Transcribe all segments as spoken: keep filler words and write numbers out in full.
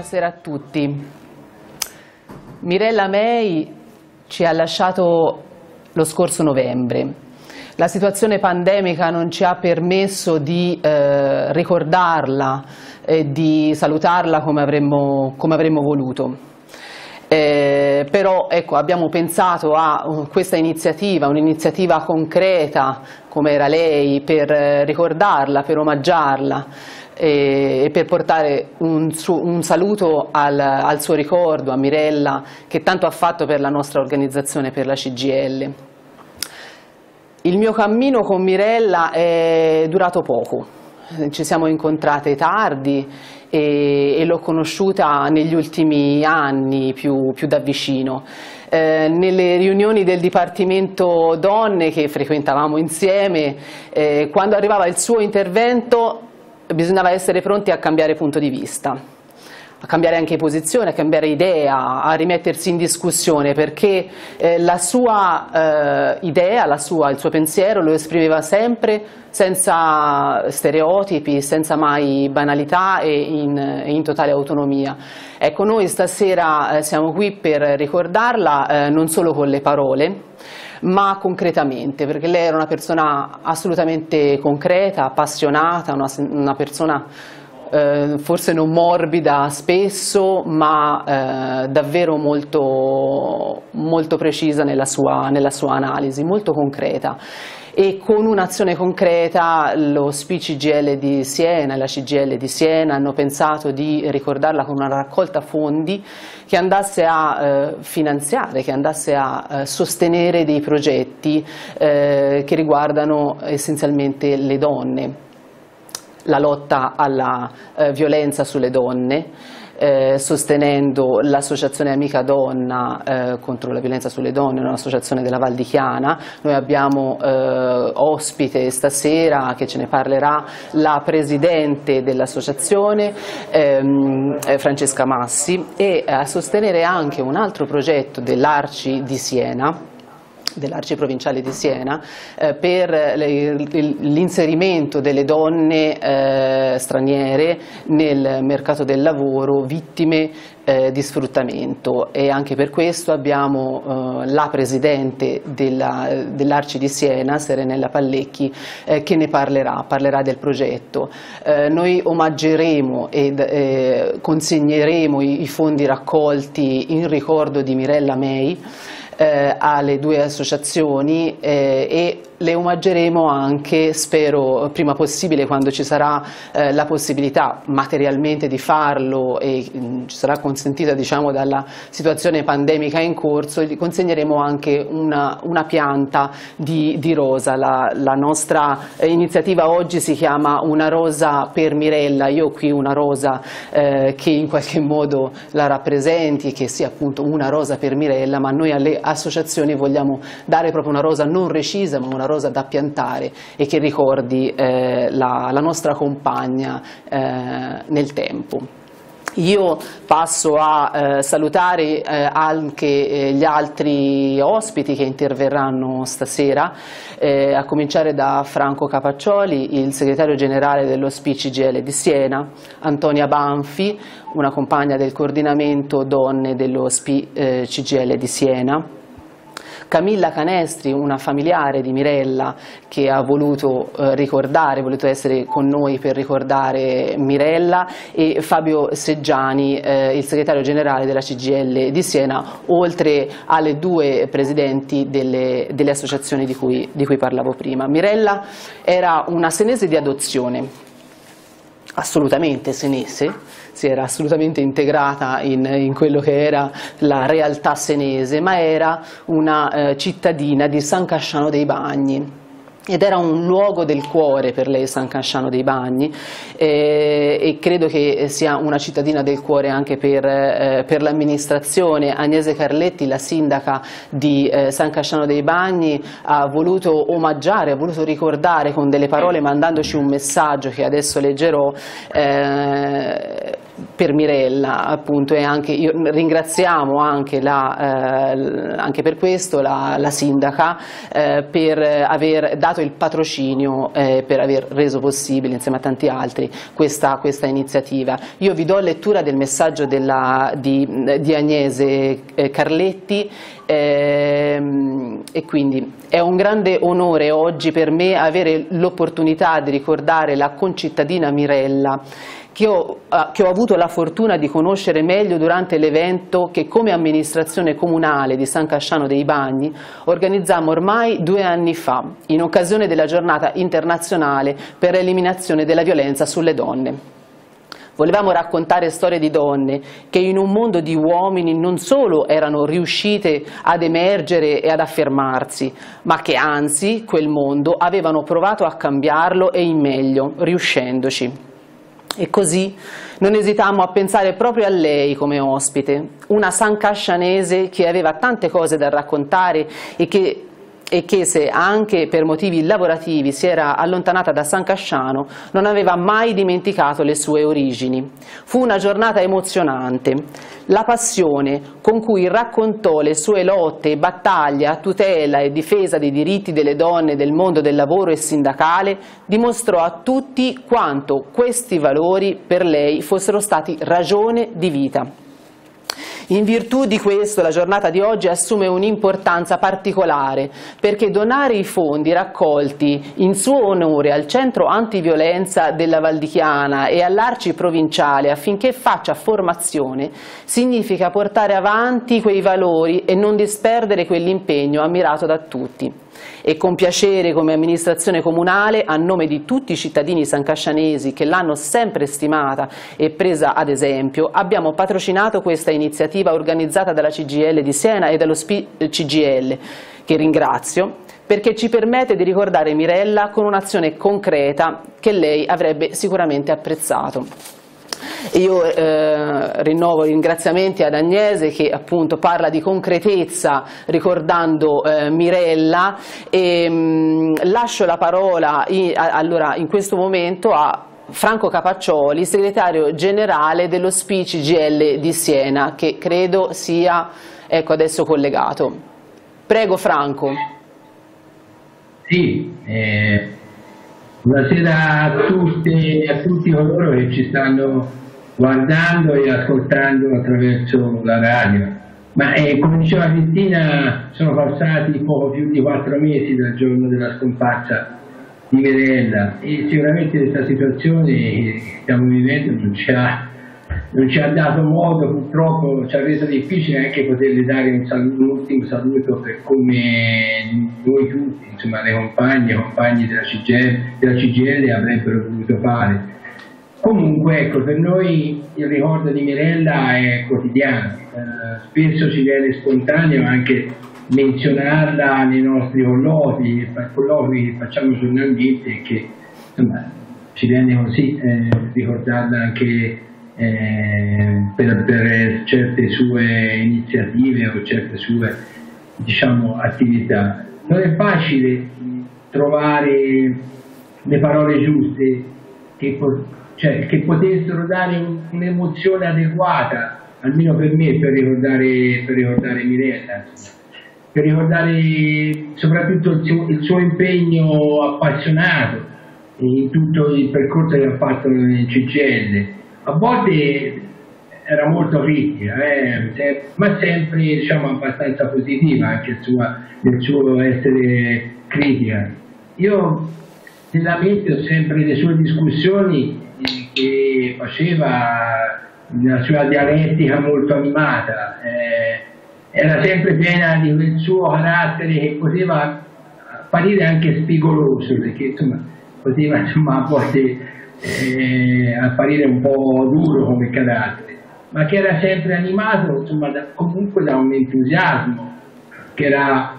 buonasera a tutti. Mirella May ci ha lasciato lo scorso novembre. La situazione pandemica non ci ha permesso di eh, ricordarla e di salutarla come avremmo, come avremmo voluto. Eh, però ecco, abbiamo pensato a uh, questa iniziativa, un'iniziativa concreta come era lei, per eh, ricordarla, per omaggiarla e, e per portare un, su, un saluto al, al suo ricordo, a Mirella, che tanto ha fatto per la nostra organizzazione, per la C G I L. Il mio cammino con Mirella è durato poco, ci siamo incontrate tardi e, e l'ho conosciuta negli ultimi anni più, più da vicino. Eh, nelle riunioni del Dipartimento Donne che frequentavamo insieme, eh, quando arrivava il suo intervento bisognava essere pronti a cambiare punto di vista, a cambiare anche posizione, a cambiare idea, a rimettersi in discussione, perché eh, la sua eh, idea, la sua, il suo pensiero lo esprimeva sempre senza stereotipi, senza mai banalità e in, in totale autonomia. Ecco, noi stasera eh, siamo qui per ricordarla eh, non solo con le parole, ma concretamente, perché lei era una persona assolutamente concreta, appassionata, una, una persona Eh, forse non morbida spesso, ma eh, davvero molto, molto precisa nella sua, nella sua analisi, molto concreta. E con un'azione concreta lo S P I C G I L di Siena e la C G I L di Siena hanno pensato di ricordarla con una raccolta fondi che andasse a eh, finanziare, che andasse a eh, sostenere dei progetti eh, che riguardano essenzialmente le donne. La lotta alla eh, violenza sulle donne, eh, sostenendo l'associazione Amica Donna eh, contro la violenza sulle donne, un'associazione della Val di Chiana. Noi abbiamo eh, ospite stasera, che ce ne parlerà, la presidente dell'associazione, ehm, Francesca Massi, e a sostenere anche un altro progetto dell'Arci di Siena, dell'Arci provinciale di Siena, eh, per l'inserimento delle donne eh, straniere nel mercato del lavoro vittime eh, di sfruttamento, e anche per questo abbiamo eh, la presidente dell'Arci di Siena, Serenella Pallecchi, eh, che ne parlerà, parlerà del progetto. Eh, noi omaggeremo ed eh, consegneremo i, i fondi raccolti in ricordo di Mirella May Eh, alle due associazioni eh, e le omaggeremo anche, spero prima possibile, quando ci sarà eh, la possibilità materialmente di farlo e mh, ci sarà consentita, diciamo, dalla situazione pandemica in corso. Gli consegneremo anche una, una pianta di, di rosa. La, la nostra eh, iniziativa oggi si chiama Una rosa per Mirella. Io ho qui una rosa eh, che in qualche modo la rappresenti, che sia appunto una rosa per Mirella, ma noi alle associazioni vogliamo dare proprio una rosa non recisa, ma una rosa da piantare e che ricordi eh, la, la nostra compagna eh, nel tempo. Io passo a eh, salutare eh, anche eh, gli altri ospiti che interverranno stasera, eh, a cominciare da Franco Capaccioli, il segretario generale dello S P I C G I L di Siena, Antonia Banfi, una compagna del coordinamento donne dello S P I C G I L di Siena, Camilla Canestri, una familiare di Mirella che ha voluto eh, ricordare, ha voluto essere con noi per ricordare Mirella, e Fabio Seggiani, eh, il segretario generale della C G I L di Siena, oltre alle due presidenti delle, delle associazioni di cui, di cui parlavo prima. Mirella era una senese di adozione, assolutamente senese, si era assolutamente integrata in, in quello che era la realtà senese, ma era una eh, cittadina di San Casciano dei Bagni. Ed era un luogo del cuore per lei, San Casciano dei Bagni, eh, e credo che sia una cittadina del cuore anche per, eh, per l'amministrazione. Agnese Carletti, la sindaca di eh, San Casciano dei Bagni, ha voluto omaggiare, ha voluto ricordare con delle parole, mandandoci un messaggio che adesso leggerò, eh, per Mirella, appunto, e anche io, ringraziamo anche, la, eh, anche per questo la, la sindaca eh, per aver dato il patrocinio, eh, per aver reso possibile insieme a tanti altri questa, questa iniziativa. Io vi do lettura del messaggio della, di, di Agnese eh, Carletti. Ehm, e quindi è un grande onore oggi per me avere l'opportunità di ricordare la concittadina Mirella che ho, che ho avuto la fortuna di conoscere meglio durante l'evento che come amministrazione comunale di San Casciano dei Bagni organizzammo ormai due anni fa in occasione della giornata internazionale per l'eliminazione della violenza sulle donne. Volevamo raccontare storie di donne che in un mondo di uomini non solo erano riuscite ad emergere e ad affermarsi, ma che anzi quel mondo avevano provato a cambiarlo e in meglio, riuscendoci. E così non esitammo a pensare proprio a lei come ospite, una sancascianese che aveva tante cose da raccontare e che e che se anche per motivi lavorativi si era allontanata da San Casciano non aveva mai dimenticato le sue origini. Fu una giornata emozionante. La passione con cui raccontò le sue lotte e battaglie a tutela e difesa dei diritti delle donne del mondo del lavoro e sindacale dimostrò a tutti quanto questi valori per lei fossero stati ragione di vita. In virtù di questo la giornata di oggi assume un'importanza particolare perché donare i fondi raccolti in suo onore al centro antiviolenza della Val di Chiana e all'Arci provinciale affinché faccia formazione significa portare avanti quei valori e non disperdere quell'impegno ammirato da tutti. E con piacere come amministrazione comunale, a nome di tutti i cittadini sancascianesi che l'hanno sempre stimata e presa ad esempio, abbiamo patrocinato questa iniziativa organizzata dalla C G I L di Siena e dallo C G I L, che ringrazio, perché ci permette di ricordare Mirella con un'azione concreta che lei avrebbe sicuramente apprezzato. Io eh, rinnovo i ringraziamenti ad Agnese che appunto parla di concretezza ricordando eh, Mirella e mh, lascio la parola in, a, allora, in questo momento a Franco Capaccioli, segretario generale dello S P I C G I L di Siena, che credo sia ecco, adesso collegato. Prego Franco. Sì, eh, buonasera a tutti e a tutti coloro che ci stanno guardando e ascoltando attraverso la radio. Ma eh, come diceva Cristina, sono passati poco più di quattro mesi dal giorno della scomparsa di Mirella e sicuramente questa situazione che stiamo vivendo non ci ha, non ci ha dato modo, purtroppo ci ha reso difficile anche poterle dare un, saluto, un ultimo saluto per come noi tutti, insomma le compagne e compagni della C G I L avrebbero voluto fare. Comunque ecco, per noi il ricordo di Mirella è quotidiano, eh, spesso ci viene spontaneo anche menzionarla nei nostri colloqui, colloqui che facciamo giornalmente e che insomma, ci viene così eh, ricordarla anche eh, per, per certe sue iniziative o certe sue diciamo, attività. Non è facile trovare le parole giuste che Cioè, che potessero dare un'emozione adeguata, almeno per me, per ricordare, per ricordare Mirella, per ricordare soprattutto il suo, il suo impegno appassionato in tutto il percorso che ha fatto nel C G I L. A volte era molto critica, eh, ma sempre diciamo, abbastanza positiva anche il suo, nel suo essere critica. Io nella mente ho sempre le sue discussioni che faceva nella sua dialettica molto animata, eh, era sempre piena di quel suo carattere che poteva apparire anche spigoloso, perché insomma poteva insomma, a volte eh, apparire un po' duro come carattere, ma che era sempre animato insomma, da, comunque da un entusiasmo che era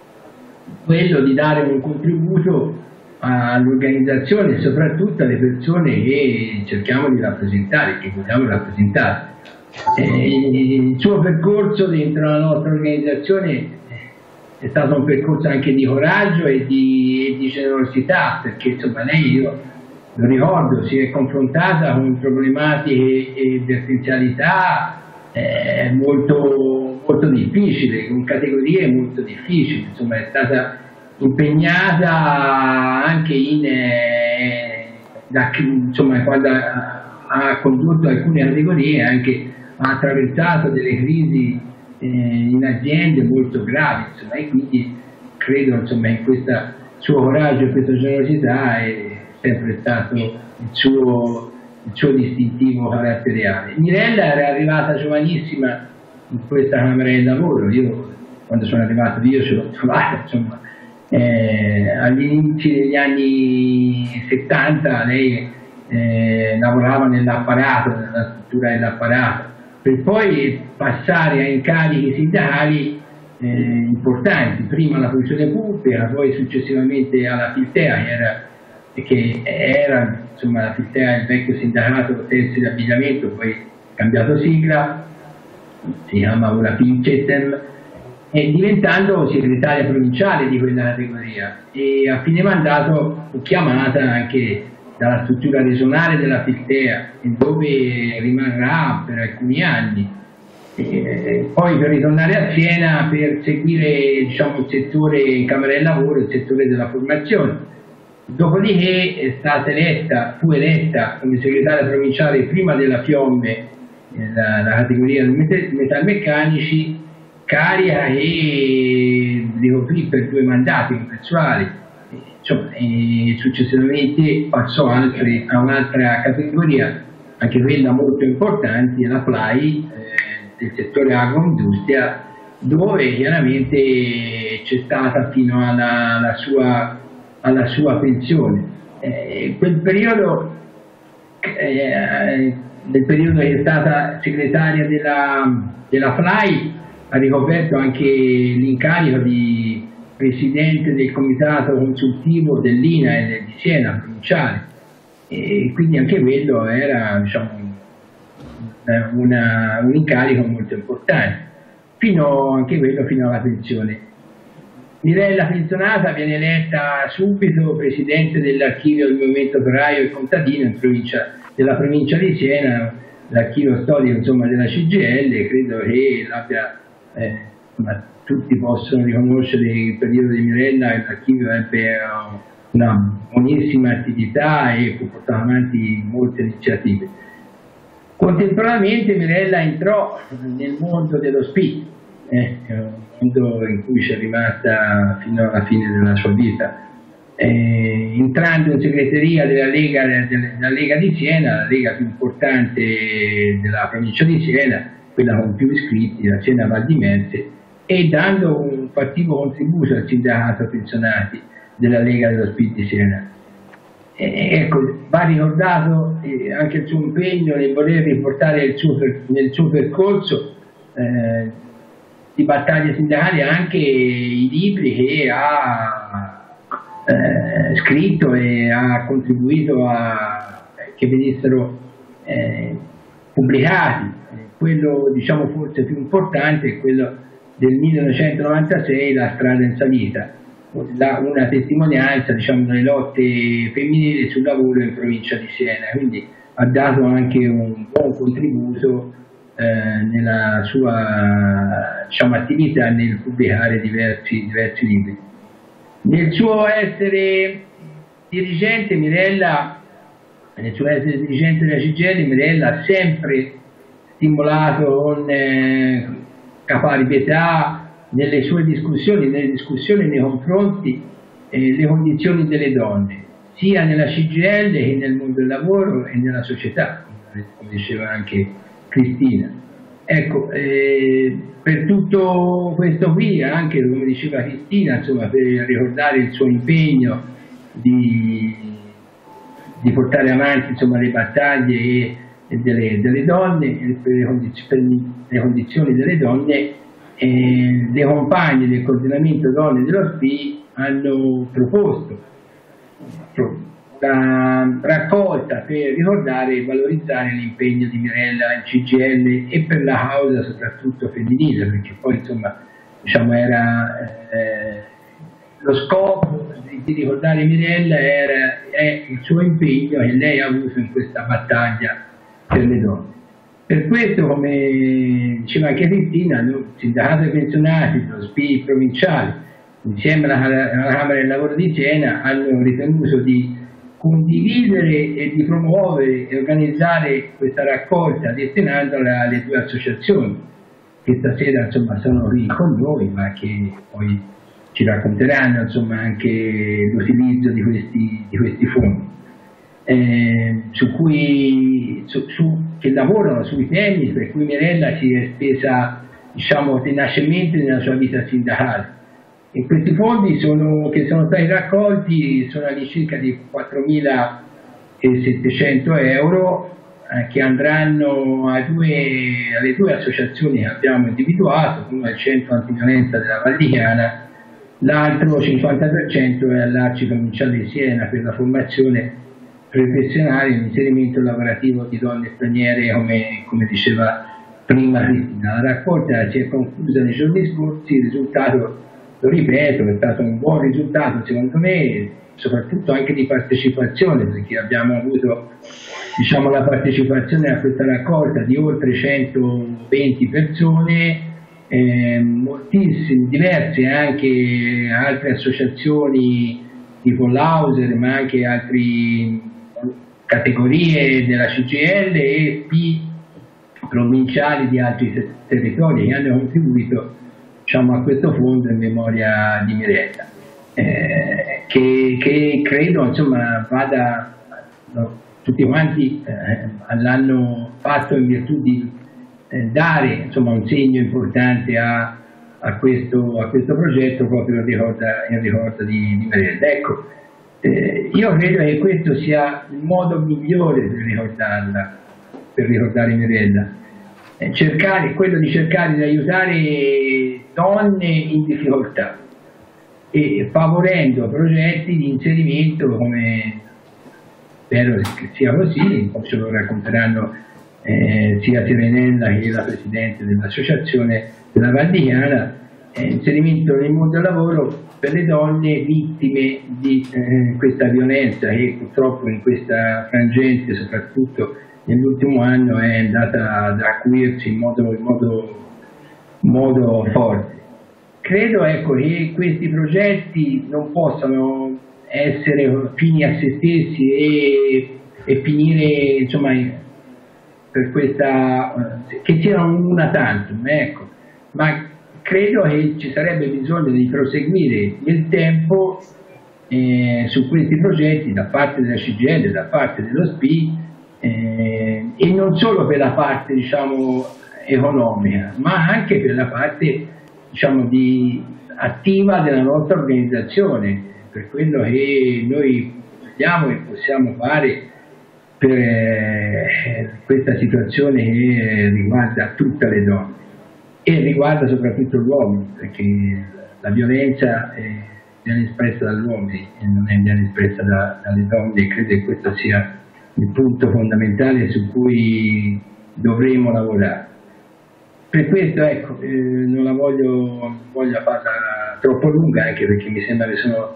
quello di dare un contributo all'organizzazione e soprattutto alle persone che cerchiamo di rappresentare, che vogliamo rappresentare. E il suo percorso dentro la nostra organizzazione è stato un percorso anche di coraggio e di, e di generosità, perché insomma lei io lo ricordo, si è confrontata con problematiche e verticalità eh, molto, molto difficili, con categorie molto difficili, insomma è stata impegnata anche in, eh, da, insomma, quando ha, ha condotto alcune categorie, anche ha attraversato delle crisi eh, in aziende molto gravi, insomma, e quindi credo insomma, in questo suo coraggio e questa generosità è sempre stato il suo, il suo distintivo caratteriale. Mirella era arrivata giovanissima in questa Camera del Lavoro, io quando sono arrivato io ce l'ho trovata, insomma, eh, agli inizi degli anni settanta lei eh, lavorava nell'apparato, nella struttura dell'apparato, per poi passare a incarichi sindacali eh, importanti, prima alla funzione pubblica, poi successivamente alla Filtea, che era, che era insomma, la Filtea, il vecchio sindacato tessile abbigliamento, poi cambiato sigla, si chiama ora Fincetem, e diventando segretaria provinciale di quella categoria, e a fine mandato fu chiamata anche dalla struttura regionale della Filtea, dove rimarrà per alcuni anni, e poi per ritornare a Siena per seguire diciamo, il settore in Camera del Lavoro, il settore della formazione. Dopodiché è stata eletta, fu eletta come segretaria provinciale prima della Fiemme, la, la categoria dei metalmeccanici, carica e ricoprì per due mandati congressuali, insomma, e successivamente passò altri, a un'altra categoria, anche quella molto importante, la Plai, eh, del settore agroindustria, dove chiaramente c'è stata fino alla, alla, sua, alla sua pensione. Eh, quel periodo, eh, nel periodo che è stata segretaria della, della Plai, ha ricoperto anche l'incarico di presidente del comitato consultivo dell'I N A E di Siena provinciale, e quindi anche quello era diciamo, una, un incarico molto importante, fino, anche quello fino alla pensione. Mirella pensionata viene eletta subito presidente dell'archivio del movimento operaio e contadino in provincia, della provincia di Siena, l'archivio storico insomma, della C G I L, credo che l'abbia Eh, ma tutti possono riconoscere il periodo di Mirella, l'archivio ebbe una buonissima attività e fu portato avanti molte iniziative. Contemporaneamente Mirella entrò nel mondo dello S P I, eh, un mondo in cui c'è rimasta fino alla fine della sua vita, eh, entrando in segreteria della Lega, della Lega di Siena, la lega più importante della provincia di Siena, quella con più iscritti, la Siena Val di Merse, e dando un fattivo contributo al sindacato pensionati della Lega dello S P I di Siena. E, ecco, va ricordato eh, anche il suo impegno nel voler riportare il suo, nel suo percorso eh, di battaglie sindacali anche i libri che ha eh, scritto e ha contribuito a che venissero eh, pubblicati. Quello diciamo forse più importante è quello del millenovecentonovantasei, La strada in salita, la, una testimonianza diciamo, delle lotte femminili sul lavoro in provincia di Siena, quindi ha dato anche un buon contributo eh, nella sua diciamo, attività nel pubblicare diversi, diversi libri. Nel suo essere dirigente Mirella, nel suo essere dirigente della C G I L, Mirella ha sempre stimolato con eh, caparbietà nelle sue discussioni, nelle discussioni nei confronti eh, le condizioni delle donne, sia nella C G I L che nel mondo del lavoro e nella società, come diceva anche Cristina. Ecco, eh, per tutto questo qui, anche come diceva Cristina, insomma, per ricordare il suo impegno di, di portare avanti insomma, le battaglie e Delle, delle donne, per le, condizioni, per le condizioni delle donne, eh, le compagne del coordinamento donne dello S P I hanno proposto una raccolta per ricordare e valorizzare l'impegno di Mirella in C G I L e per la causa soprattutto femminile, perché poi insomma diciamo, era eh, lo scopo di ricordare Mirella era, è il suo impegno che lei ha avuto in questa battaglia per le donne. Per questo, come diceva anche Cristina, il sindacato dei pensionati, lo S P I provinciale, insieme alla, alla Camera del Lavoro di Siena, hanno ritenuto di condividere e di promuovere e organizzare questa raccolta destinandola alle due associazioni che stasera insomma sono qui con noi, ma che poi ci racconteranno insomma anche l'utilizzo di questi, di questi fondi, eh, su cui, su, su, che lavorano sui temi per cui Mirella si è spesa, diciamo, tenacemente nella sua vita sindacale. E questi fondi sono, che sono stati raccolti sono all'incirca di quattromilasettecento euro, eh, che andranno a due, alle due associazioni che abbiamo individuato, una è il Centro Antiviolenza della Val di Chiana, l'altro cinquanta per cento è all'Arci Provinciale di Siena per la formazione professionale e l'inserimento lavorativo di donne straniere, come, come diceva prima Cristina. La raccolta si è conclusa nei giorni scorsi, il risultato, lo ripeto, è stato un buon risultato secondo me, soprattutto anche di partecipazione, perché abbiamo avuto, diciamo, la partecipazione a questa raccolta di oltre centoventi persone, eh, moltissime, diverse anche altre associazioni tipo l'Auser, ma anche altre categorie della C G I L e P provinciali di altri territori che hanno contribuito, diciamo, a questo fondo in memoria di Mirella, eh, che, che credo insomma vada, no, tutti quanti eh, l'hanno fatto in virtù di eh, dare insomma un segno importante a, a, questo, a questo progetto proprio in ricordo, in ricordo di, di Mirella. Ecco, eh, io credo che questo sia il modo migliore per ricordarla, per ricordare Mirella, eh, cercare, quello di cercare di aiutare donne in difficoltà e favorendo progetti di inserimento, come spero che sia così, poi ce lo racconteranno eh, sia Serenella che la Presidente dell'Associazione della Val di Chiana, eh, inserimento nel mondo del lavoro per le donne vittime di eh, questa violenza che purtroppo in questa frangente, soprattutto nell'ultimo anno, è andata ad acuirsi in modo, in modo, in modo forte. Credo, ecco, che questi progetti non possano essere fini a se stessi e, e finire, insomma, per questa, che siano una tantum, ecco, ma credo che ci sarebbe bisogno di proseguire nel tempo eh, su questi progetti da parte della C G I L, da parte dello S P I, eh, e non solo per la parte, diciamo, economica, ma anche per la parte, diciamo, di, attiva della nostra organizzazione, per quello che noi vogliamo e possiamo fare per eh, questa situazione che riguarda tutte le donne e riguarda soprattutto l'uomo, perché la violenza eh, viene espressa dagli uomini e non è viene espressa da, dalle donne, e credo che questo sia il punto fondamentale su cui dovremo lavorare. Per questo, ecco, eh, non la voglio, voglio farla troppo lunga, anche perché mi sembra che sono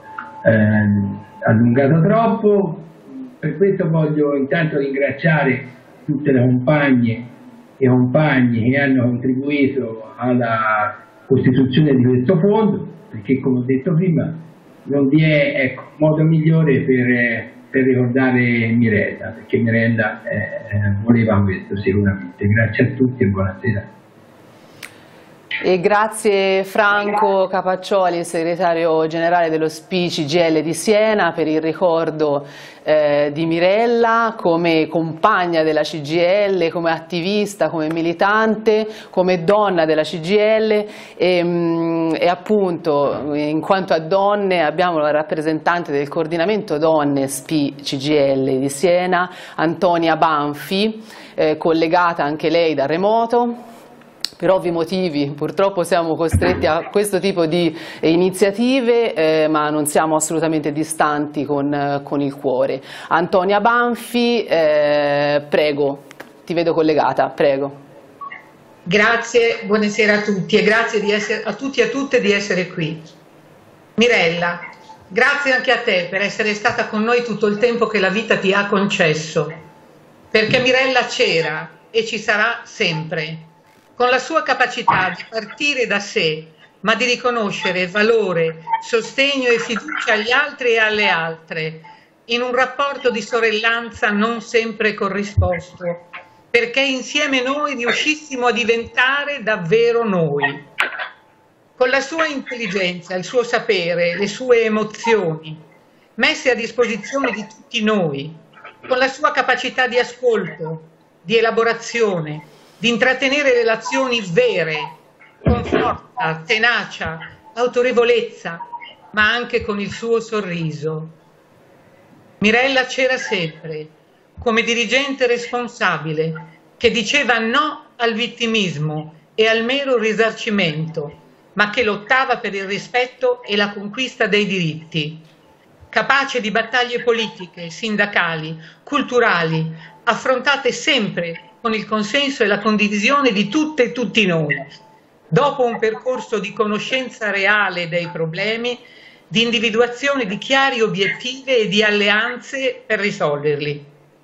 eh, allungato troppo. Per questo voglio intanto ringraziare tutte le compagne e compagni che hanno contribuito alla costituzione di questo fondo, perché, come ho detto prima, non vi è, ecco, modo migliore per, per ricordare Mirella, perché Mirella eh, voleva questo sicuramente. Grazie a tutti e buonasera. E grazie Franco Capaccioli, il segretario generale dello S P I C G I L di Siena, per il ricordo eh, di Mirella come compagna della C G I L, come attivista, come militante, come donna della C G I L e, mh, e appunto in quanto a donne abbiamo la rappresentante del coordinamento donne S P I C G I L di Siena, Antonia Banfi, eh, collegata anche lei da remoto. Per ovvi motivi purtroppo siamo costretti a questo tipo di iniziative, eh, ma non siamo assolutamente distanti con, eh, con il cuore. Antonia Banfi, eh, prego, ti vedo collegata, prego. Grazie, buonasera a tutti e grazie di essere, a tutti e a tutte di essere qui. Mirella, grazie anche a te per essere stata con noi tutto il tempo che la vita ti ha concesso, perché Mirella c'era e ci sarà sempre, con la sua capacità di partire da sé, ma di riconoscere valore, sostegno e fiducia agli altri e alle altre, in un rapporto di sorellanza non sempre corrisposto, perché insieme noi riuscissimo a diventare davvero noi. Con la sua intelligenza, il suo sapere, le sue emozioni, messe a disposizione di tutti noi, con la sua capacità di ascolto, di elaborazione, di intrattenere relazioni vere, con forza, tenacia, autorevolezza, ma anche con il suo sorriso. Mirella c'era sempre, come dirigente responsabile, che diceva no al vittimismo e al mero risarcimento, ma che lottava per il rispetto e la conquista dei diritti, capace di battaglie politiche, sindacali, culturali, affrontate sempre con il consenso e la condivisione di tutte e tutti noi, dopo un percorso di conoscenza reale dei problemi, di individuazione di chiari obiettivi e di alleanze per risolverli.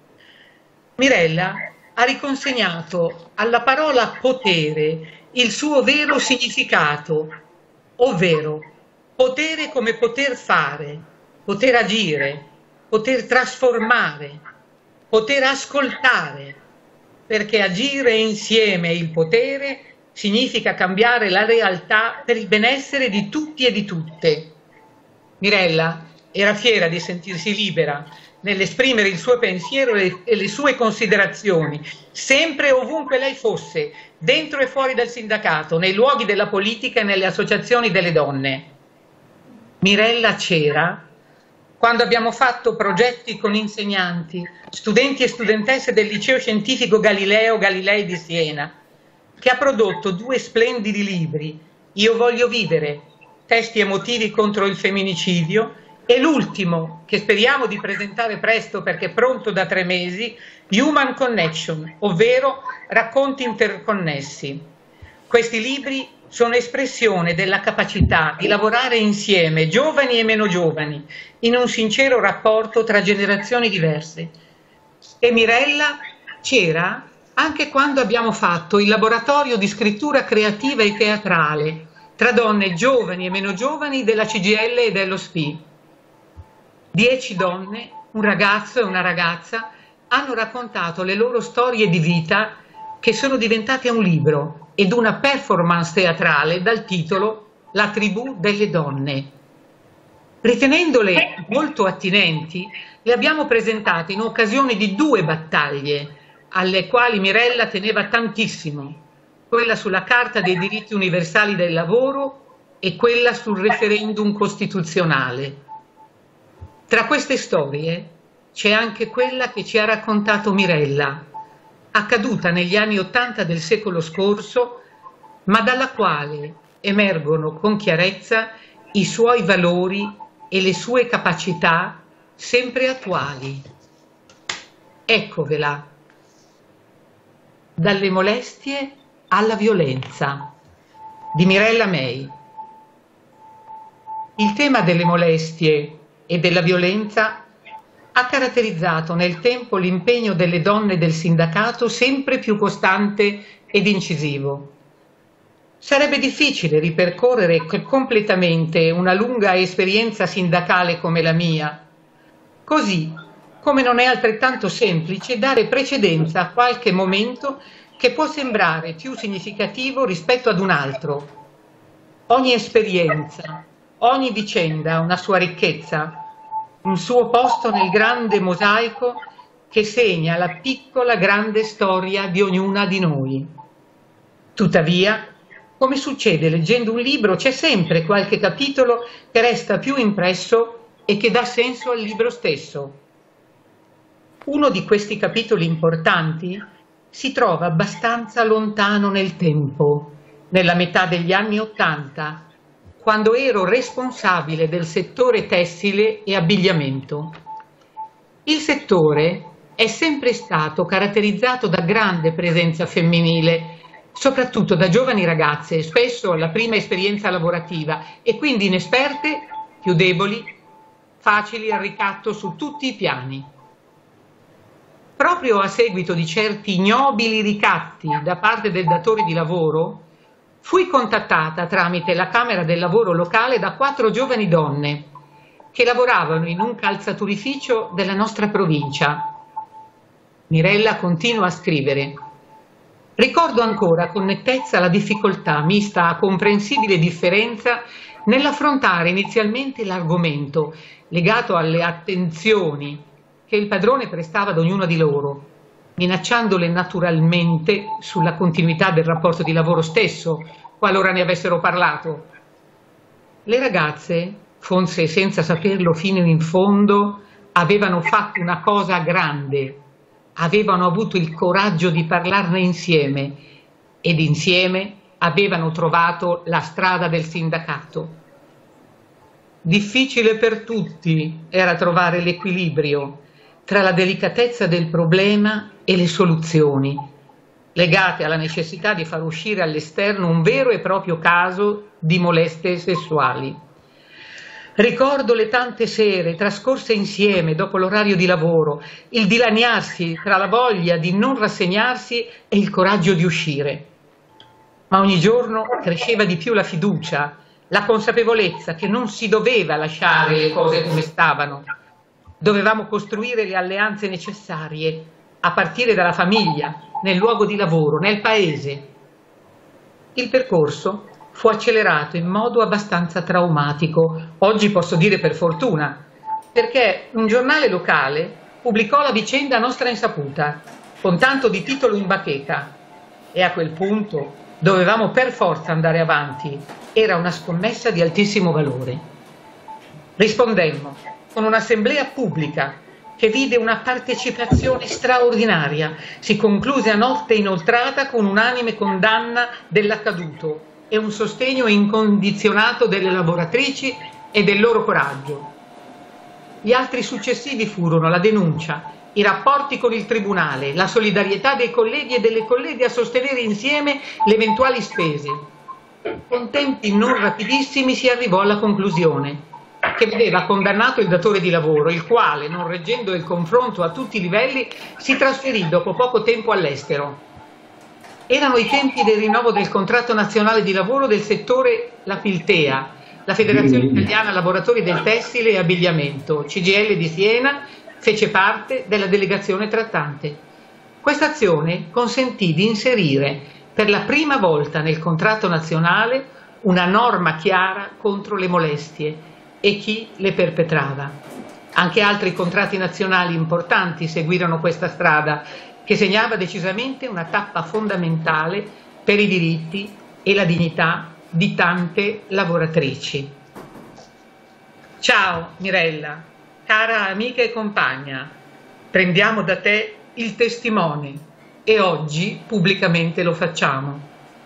Mirella ha riconsegnato alla parola potere il suo vero significato, ovvero potere come poter fare, poter agire, poter trasformare, poter ascoltare, perché agire insieme il potere significa cambiare la realtà per il benessere di tutti e di tutte. Mirella era fiera di sentirsi libera nell'esprimere il suo pensiero e le sue considerazioni, sempre e ovunque lei fosse, dentro e fuori dal sindacato, nei luoghi della politica e nelle associazioni delle donne. Mirella c'era quando abbiamo fatto progetti con insegnanti, studenti e studentesse del liceo scientifico Galileo Galilei di Siena, che ha prodotto due splendidi libri, Io voglio vivere, testi emotivi contro il femminicidio, e l'ultimo, che speriamo di presentare presto perché è pronto da tre mesi, Human Connection, ovvero racconti interconnessi. Questi libri sono espressione della capacità di lavorare insieme, giovani e meno giovani, in un sincero rapporto tra generazioni diverse. E Mirella c'era anche quando abbiamo fatto il laboratorio di scrittura creativa e teatrale tra donne giovani e meno giovani della C G I L e dello S P I. Dieci donne, un ragazzo e una ragazza, hanno raccontato le loro storie di vita che sono diventate un libro ed una performance teatrale dal titolo La tribù delle donne. Ritenendole molto attinenti, le abbiamo presentate in occasione di due battaglie alle quali Mirella teneva tantissimo, quella sulla Carta dei diritti universali del lavoro e quella sul referendum costituzionale. Tra queste storie c'è anche quella che ci ha raccontato Mirella, accaduta negli anni Ottanta del secolo scorso, ma dalla quale emergono con chiarezza i suoi valori e le sue capacità sempre attuali. Eccovela. Dalle molestie alla violenza, di Mirella May. Il tema delle molestie e della violenza ha caratterizzato nel tempo l'impegno delle donne del sindacato sempre più costante ed incisivo. Sarebbe difficile ripercorrere completamente una lunga esperienza sindacale come la mia, così come non è altrettanto semplice dare precedenza a qualche momento che può sembrare più significativo rispetto ad un altro. Ogni esperienza, ogni vicenda ha una sua ricchezza, un suo posto nel grande mosaico che segna la piccola grande storia di ognuna di noi. Tuttavia, come succede leggendo un libro, c'è sempre qualche capitolo che resta più impresso e che dà senso al libro stesso. Uno di questi capitoli importanti si trova abbastanza lontano nel tempo, nella metà degli anni Ottanta, quando ero responsabile del settore tessile e abbigliamento. Il settore è sempre stato caratterizzato da grande presenza femminile, soprattutto da giovani ragazze, spesso la prima esperienza lavorativa e quindi inesperte più deboli, facili al ricatto su tutti i piani. Proprio a seguito di certi ignobili ricatti da parte del datore di lavoro, fui contattata tramite la Camera del Lavoro locale da quattro giovani donne che lavoravano in un calzaturificio della nostra provincia. Mirella continua a scrivere: ricordo ancora con nettezza la difficoltà mista a comprensibile differenza nell'affrontare inizialmente l'argomento legato alle attenzioni che il padrone prestava ad ognuna di loro, minacciandole naturalmente sulla continuità del rapporto di lavoro stesso, qualora ne avessero parlato. Le ragazze, forse senza saperlo fino in fondo, avevano fatto una cosa grande, avevano avuto il coraggio di parlarne insieme ed insieme avevano trovato la strada del sindacato. Difficile per tutti era trovare l'equilibrio tra la delicatezza del problema e le soluzioni, legate alla necessità di far uscire all'esterno un vero e proprio caso di molestie sessuali. Ricordo le tante sere trascorse insieme dopo l'orario di lavoro, il dilaniarsi tra la voglia di non rassegnarsi e il coraggio di uscire. Ma ogni giorno cresceva di più la fiducia, la consapevolezza che non si doveva lasciare le cose come stavano. Dovevamo costruire le alleanze necessarie, a partire dalla famiglia, nel luogo di lavoro, nel paese. Il percorso fu accelerato in modo abbastanza traumatico, oggi posso dire per fortuna, perché un giornale locale pubblicò la vicenda a nostra insaputa, con tanto di titolo in bacheca, e a quel punto dovevamo per forza andare avanti, era una scommessa di altissimo valore. Rispondemmo con un'assemblea pubblica che vide una partecipazione straordinaria, si concluse a notte inoltrata con unanime condanna dell'accaduto e un sostegno incondizionato delle lavoratrici e del loro coraggio. Gli altri successivi furono la denuncia, i rapporti con il tribunale, la solidarietà dei colleghi e delle colleghe a sostenere insieme le eventuali spese. Con tempi non rapidissimi si arrivò alla conclusione, che vedeva condannato il datore di lavoro, il quale, non reggendo il confronto a tutti i livelli, si trasferì dopo poco tempo all'estero. Erano i tempi del rinnovo del contratto nazionale di lavoro del settore La Filtea, la Federazione Italiana Lavoratori del Tessile e Abbigliamento, C G I L di Siena, fece parte della delegazione trattante. Questa azione consentì di inserire per la prima volta nel contratto nazionale una norma chiara contro le molestie e chi le perpetrava. Anche altri contratti nazionali importanti seguirono questa strada, che segnava decisamente una tappa fondamentale per i diritti e la dignità di tante lavoratrici. Ciao Mirella, cara amica e compagna, prendiamo da te il testimone e oggi pubblicamente lo facciamo.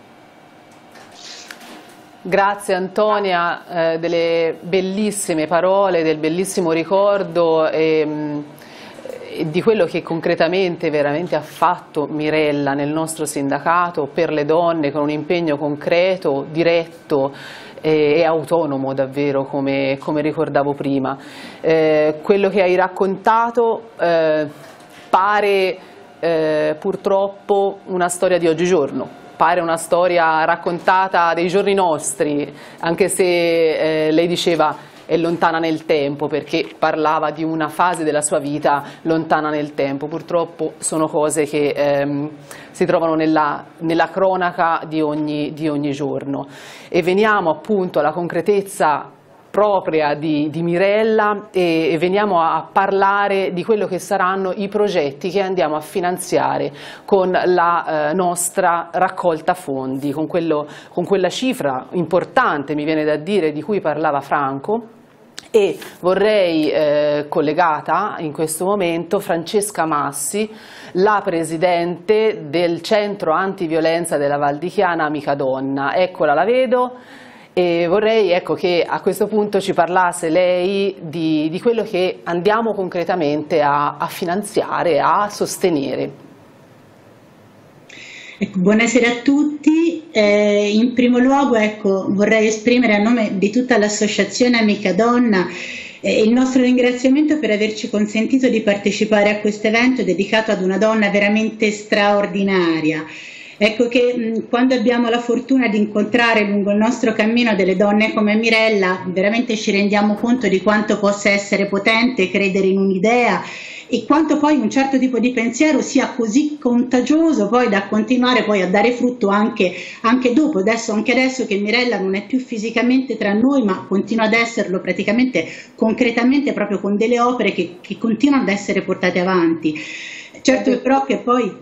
Grazie Antonia eh, delle bellissime parole, del bellissimo ricordo e, e di quello che concretamente veramente ha fatto Mirella nel nostro sindacato per le donne, con un impegno concreto, diretto e, e autonomo davvero, come, come ricordavo prima. Eh, quello che hai raccontato eh, pare eh, purtroppo una storia di oggigiorno. Pare una storia raccontata dei giorni nostri, anche se eh, lei diceva è lontana nel tempo, perché parlava di una fase della sua vita lontana nel tempo. Purtroppo sono cose che ehm, si trovano nella, nella cronaca di ogni, di ogni giorno. E veniamo appunto alla concretezza propria di, di Mirella e, e veniamo a parlare di quello che saranno i progetti che andiamo a finanziare con la eh, nostra raccolta fondi, con, quello, con quella cifra importante, mi viene da dire, di cui parlava Franco. E vorrei eh, collegata in questo momento Francesca Massi, la presidente del centro antiviolenza della Val di Chiana Amica Donna. Eccola, la vedo. E vorrei ecco, che a questo punto ci parlasse lei di, di quello che andiamo concretamente a, a finanziare, a sostenere. Ecco, buonasera a tutti. Eh, in primo luogo ecco, vorrei esprimere a nome di tutta l'associazione Amica Donna eh, il nostro ringraziamento per averci consentito di partecipare a questo evento dedicato ad una donna veramente straordinaria. Ecco che mh, quando abbiamo la fortuna di incontrare lungo il nostro cammino delle donne come Mirella, veramente ci rendiamo conto di quanto possa essere potente credere in un'idea e quanto poi un certo tipo di pensiero sia così contagioso poi da continuare poi a dare frutto anche, anche dopo, adesso, anche adesso che Mirella non è più fisicamente tra noi ma continua ad esserlo praticamente concretamente proprio con delle opere che, che continuano ad essere portate avanti. Certo però che poi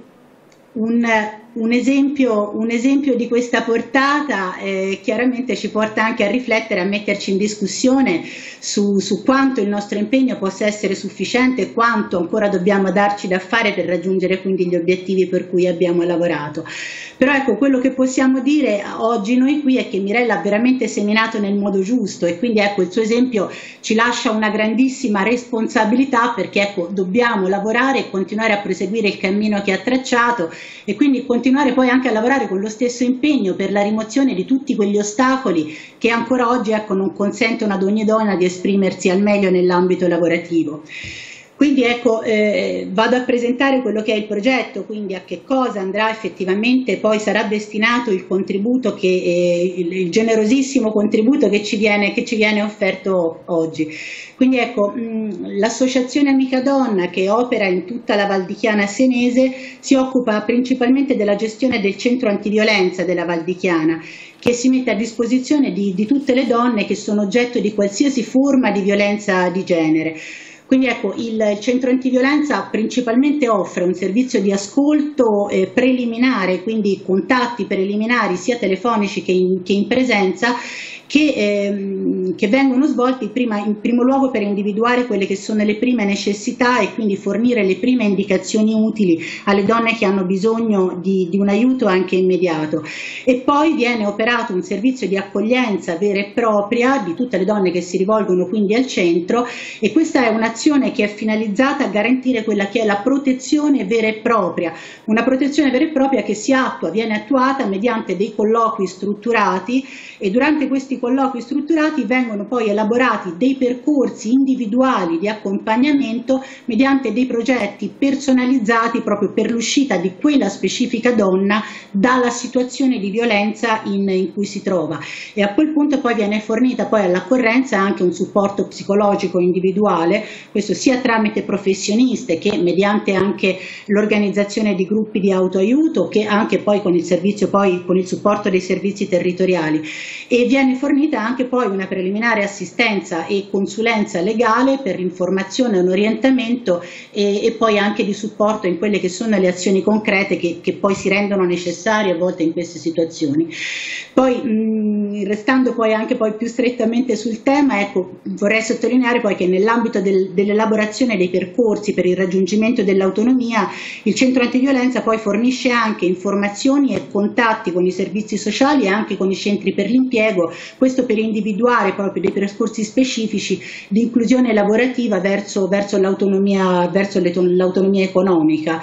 un, un, esempio, un esempio di questa portata eh, chiaramente ci porta anche a riflettere, a metterci in discussione su, su quanto il nostro impegno possa essere sufficiente e quanto ancora dobbiamo darci da fare per raggiungere quindi gli obiettivi per cui abbiamo lavorato. Però ecco, quello che possiamo dire oggi noi qui è che Mirella ha veramente seminato nel modo giusto e quindi ecco il suo esempio ci lascia una grandissima responsabilità perché ecco dobbiamo lavorare e continuare a proseguire il cammino che ha tracciato e quindi continuare poi anche a lavorare con lo stesso impegno per la rimozione di tutti quegli ostacoli che ancora oggi ecco, non consentono ad ogni donna di esprimersi al meglio nell'ambito lavorativo. Quindi ecco, eh, vado a presentare quello che è il progetto, quindi a che cosa andrà effettivamente, poi sarà destinato il contributo, che, eh, il, il generosissimo contributo che ci viene, che ci viene offerto oggi. Quindi ecco, l'associazione Amica Donna che opera in tutta la Val di Chiana senese si occupa principalmente della gestione del centro antiviolenza della Val di Chiana, che si mette a disposizione di, di tutte le donne che sono oggetto di qualsiasi forma di violenza di genere. Quindi ecco, il centro antiviolenza principalmente offre un servizio di ascolto eh, preliminare, quindi contatti preliminari sia telefonici che in, che in presenza, che, ehm, che vengono svolti prima, in primo luogo per individuare quelle che sono le prime necessità e quindi fornire le prime indicazioni utili alle donne che hanno bisogno di, di un aiuto anche immediato. E poi viene operato un servizio di accoglienza vera e propria di tutte le donne che si rivolgono quindi al centro e questa è un'azione che è finalizzata a garantire quella che è la protezione vera e propria, una protezione vera e propria che si attua, viene attuata mediante dei colloqui strutturati e durante questi colloqui strutturati vengono poi elaborati dei percorsi individuali di accompagnamento mediante dei progetti personalizzati proprio per l'uscita di quella specifica donna dalla situazione di violenza in, in cui si trova e a quel punto poi viene fornita poi all'accorrenza anche un supporto psicologico individuale, questo sia tramite professioniste che mediante anche l'organizzazione di gruppi di autoaiuto che anche poi con il servizio poi con il supporto dei servizi territoriali e viene fornita anche poi una preliminare assistenza e consulenza legale per l'informazione e un orientamento e, e poi anche di supporto in quelle che sono le azioni concrete che, che poi si rendono necessarie a volte in queste situazioni. Poi mh, restando poi anche poi più strettamente sul tema, ecco, vorrei sottolineare poi che nell'ambito del, dell'elaborazione dei percorsi per il raggiungimento dell'autonomia il centro antiviolenza poi fornisce anche informazioni e contatti con i servizi sociali e anche con i centri per l'impiego, questo per individuare proprio dei percorsi specifici di inclusione lavorativa verso, verso l'autonomia verso l'autonomia economica.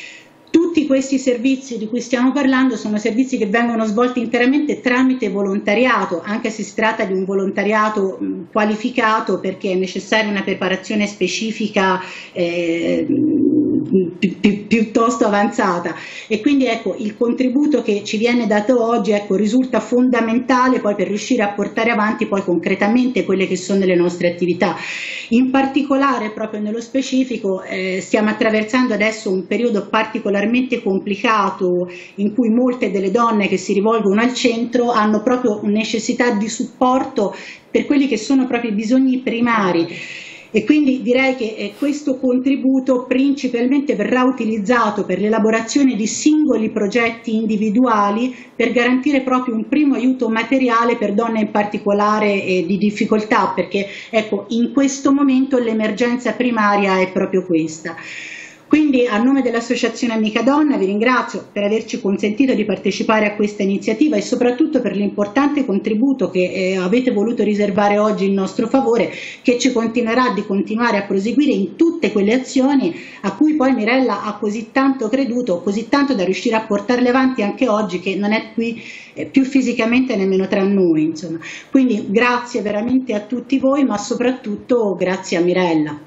Tutti questi servizi di cui stiamo parlando sono servizi che vengono svolti interamente tramite volontariato, anche se si tratta di un volontariato qualificato perché è necessaria una preparazione specifica eh, pi pi piuttosto avanzata e quindi ecco il contributo che ci viene dato oggi ecco, risulta fondamentale poi per riuscire a portare avanti poi concretamente quelle che sono le nostre attività. In particolare proprio nello specifico eh, stiamo attraversando adesso un periodo particolarmente complicato in cui molte delle donne che si rivolgono al centro hanno proprio necessità di supporto per quelli che sono proprio i bisogni primari. E quindi direi che eh, questo contributo principalmente verrà utilizzato per l'elaborazione di singoli progetti individuali per garantire proprio un primo aiuto materiale per donne in particolare eh, di difficoltà, perché ecco, in questo momento l'emergenza primaria è proprio questa. Quindi a nome dell'Associazione Amica Donna vi ringrazio per averci consentito di partecipare a questa iniziativa e soprattutto per l'importante contributo che eh, avete voluto riservare oggi in nostro favore, che ci continuerà di continuare a proseguire in tutte quelle azioni a cui poi Mirella ha così tanto creduto, così tanto da riuscire a portarle avanti anche oggi, che non è qui eh, più fisicamente nemmeno tra noi, insomma. Quindi grazie veramente a tutti voi, ma soprattutto grazie a Mirella.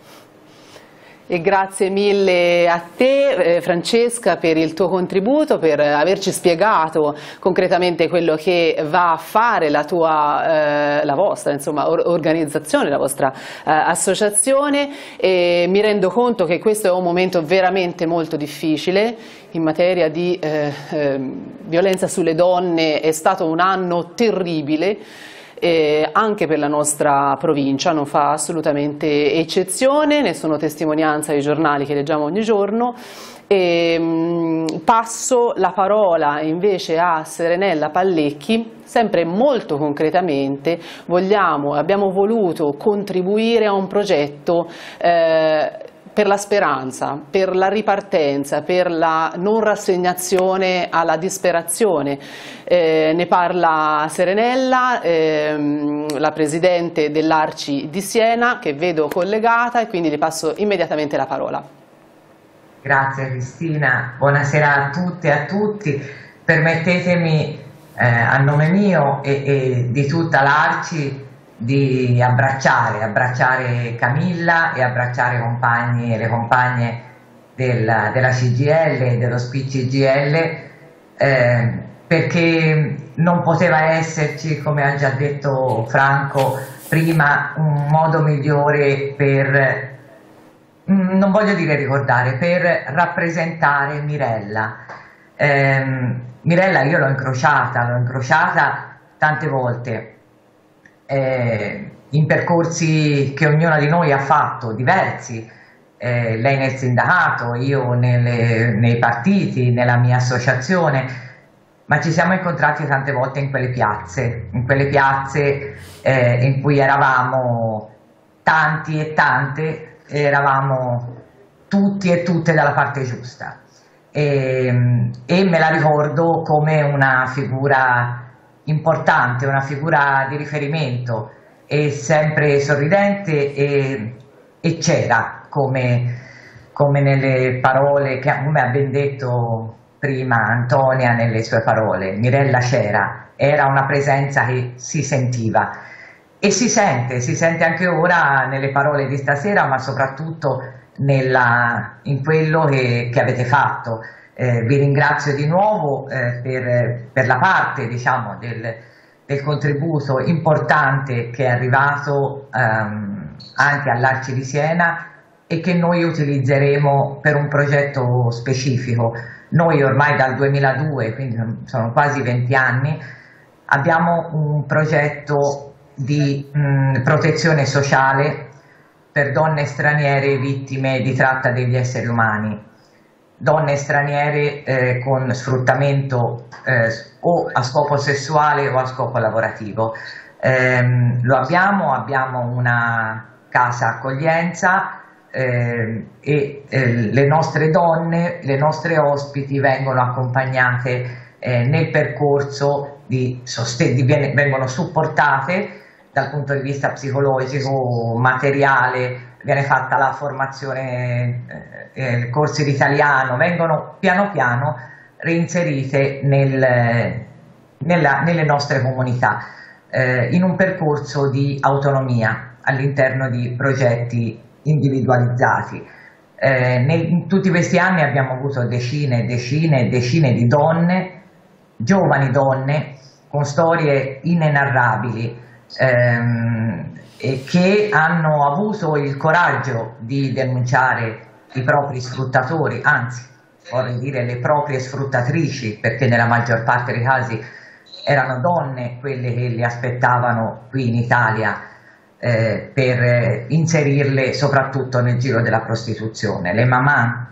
E grazie mille a te, eh, Francesca, per il tuo contributo, per averci spiegato concretamente quello che va a fare la tua, eh, la vostra, insomma, or organizzazione, la vostra eh, associazione. E mi rendo conto che questo è un momento veramente molto difficile in materia di eh, eh, violenza sulle donne. È stato un anno terribile. Eh, anche per la nostra provincia, non fa assolutamente eccezione, ne sono testimonianza i giornali che leggiamo ogni giorno. E, mh, passo la parola invece a Serenella Pallecchi. Sempre molto concretamente vogliamo, abbiamo voluto contribuire a un progetto eh, per la speranza, per la ripartenza, per la non rassegnazione alla disperazione. Eh, ne parla Serenella, ehm, la presidente dell'Arci di Siena, che vedo collegata, e quindi le passo immediatamente la parola. Grazie Cristina, buonasera a tutte e a tutti. Permettetemi eh, a nome mio e, e di tutta l'Arci di abbracciare, abbracciare Camilla e abbracciare i compagni e le compagne della, della C G I L e dello S P I C G I L, eh, perché non poteva esserci, come ha già detto Franco prima, un modo migliore per, non voglio dire ricordare, per rappresentare Mirella. Eh, Mirella io l'ho incrociata, l'ho incrociata tante volte. Eh, in percorsi che ognuna di noi ha fatto, diversi, eh, lei nel sindacato, io nelle, nei partiti, nella mia associazione, ma ci siamo incontrati tante volte in quelle piazze, in quelle piazze eh, in cui eravamo tanti e tante, eravamo tutti e tutte dalla parte giusta, e, e me la ricordo come una figura importante, una figura di riferimento, e sempre sorridente, e, e c'era, come, come nelle parole, che come ha ben detto prima Antonia nelle sue parole, Mirella c'era, era una presenza che si sentiva e si sente, si sente anche ora nelle parole di stasera, ma soprattutto nella, in quello che, che avete fatto. Eh, vi ringrazio di nuovo eh, per, per la parte, diciamo, del, del contributo importante che è arrivato ehm, anche all'Arci di Siena e che noi utilizzeremo per un progetto specifico. Noi ormai dal duemiladue, quindi sono quasi venti anni, abbiamo un progetto di mh, protezione sociale per donne straniere vittime di tratta degli esseri umani. Donne straniere eh, con sfruttamento eh, o a scopo sessuale o a scopo lavorativo. Eh, lo abbiamo, abbiamo una casa accoglienza eh, e eh, le nostre donne, le nostre ospiti vengono accompagnate eh, nel percorso di sostegno, vengono supportate dal punto di vista psicologico, materiale, viene fatta la formazione, eh, corsi di italiano, vengono piano piano reinserite nel, nella, nelle nostre comunità, eh, in un percorso di autonomia all'interno di progetti individualizzati. Eh, nel, in tutti questi anni abbiamo avuto decine e decine e decine di donne, giovani donne, con storie inenarrabili, ehm, e che hanno avuto il coraggio di denunciare i propri sfruttatori, anzi vorrei dire le proprie sfruttatrici, perché nella maggior parte dei casi erano donne quelle che li aspettavano qui in Italia eh, per inserirle soprattutto nel giro della prostituzione. Le mamà,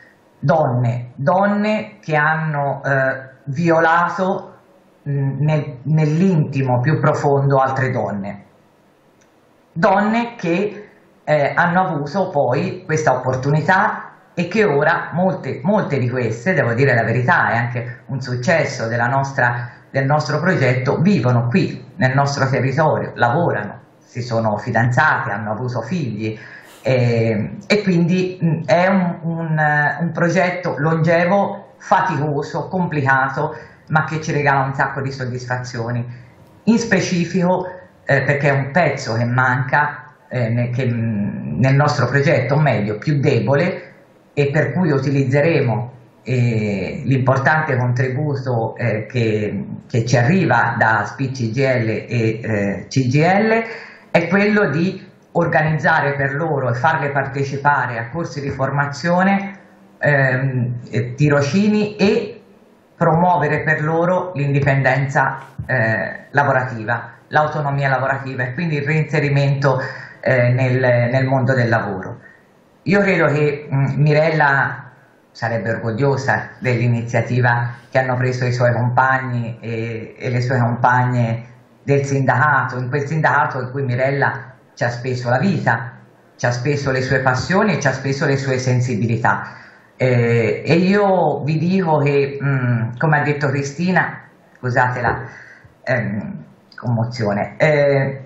donne, donne che hanno eh, violato nel, nell'intimo più profondo altre donne. Donne che eh, hanno avuto poi questa opportunità e che ora molte, molte di queste, devo dire la verità, è anche un successo della nostra, del nostro progetto, vivono qui nel nostro territorio, lavorano, si sono fidanzati, hanno avuto figli e, e quindi mh, è un, un, un progetto longevo, faticoso, complicato, ma che ci regala un sacco di soddisfazioni. In specifico eh, perché è un pezzo che manca eh, nel, che, mh, nel nostro progetto, o meglio, più debole, e per cui utilizzeremo eh, l'importante contributo eh, che, che ci arriva da S P I C G I L e eh, C G I L, è quello di organizzare per loro e farle partecipare a corsi di formazione, ehm, tirocini, e promuovere per loro l'indipendenza eh, lavorativa, l'autonomia lavorativa e quindi il reinserimento eh, nel, nel mondo del lavoro. Io credo che mh, Mirella sarebbe orgogliosa dell'iniziativa che hanno preso i suoi compagni e, e le sue compagne del sindacato, in quel sindacato in cui Mirella ci ha speso la vita, ci ha speso le sue passioni e ci ha speso le sue sensibilità. Eh, e io vi dico che, mh, come ha detto Cristina, scusate la ehm, commozione, eh,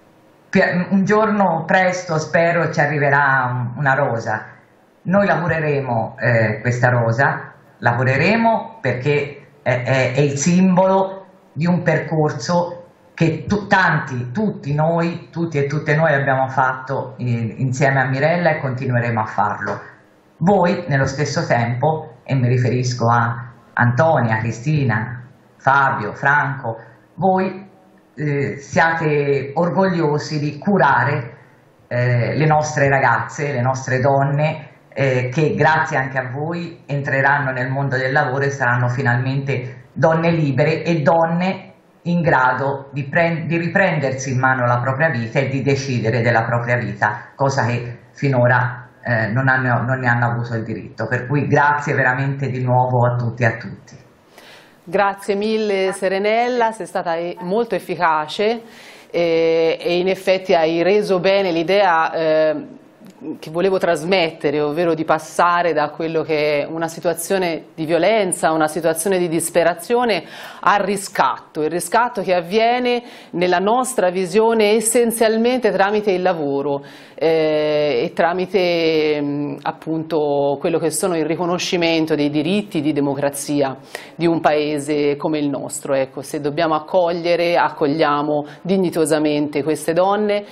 un giorno presto spero ci arriverà una rosa. Noi lavoreremo eh, questa rosa, lavoreremo perché è, è, è il simbolo di un percorso che tu, tanti, tutti noi, tutti e tutte noi abbiamo fatto in, insieme a Mirella, e continueremo a farlo. Voi nello stesso tempo, e mi riferisco a Antonia, Cristina, Fabio, Franco, voi eh, siate orgogliosi di curare eh, le nostre ragazze, le nostre donne, eh, che grazie anche a voi entreranno nel mondo del lavoro e saranno finalmente donne libere e donne in grado di, di riprendersi in mano la propria vita e di decidere della propria vita, cosa che finora eh, non, hanno, non ne hanno avuto il diritto. Per cui grazie veramente di nuovo a tutti e a tutti. Grazie mille Serenella, sei stata molto efficace e, e in effetti hai reso bene l'idea eh, che volevo trasmettere, ovvero di passare da quello che è una situazione di violenza, una situazione di disperazione, al riscatto, il riscatto che avviene nella nostra visione essenzialmente tramite il lavoro eh, e tramite mh, appunto quello che sono il riconoscimento dei diritti di democrazia di un paese come il nostro. Ecco, se dobbiamo accogliere, accogliamo dignitosamente queste donne,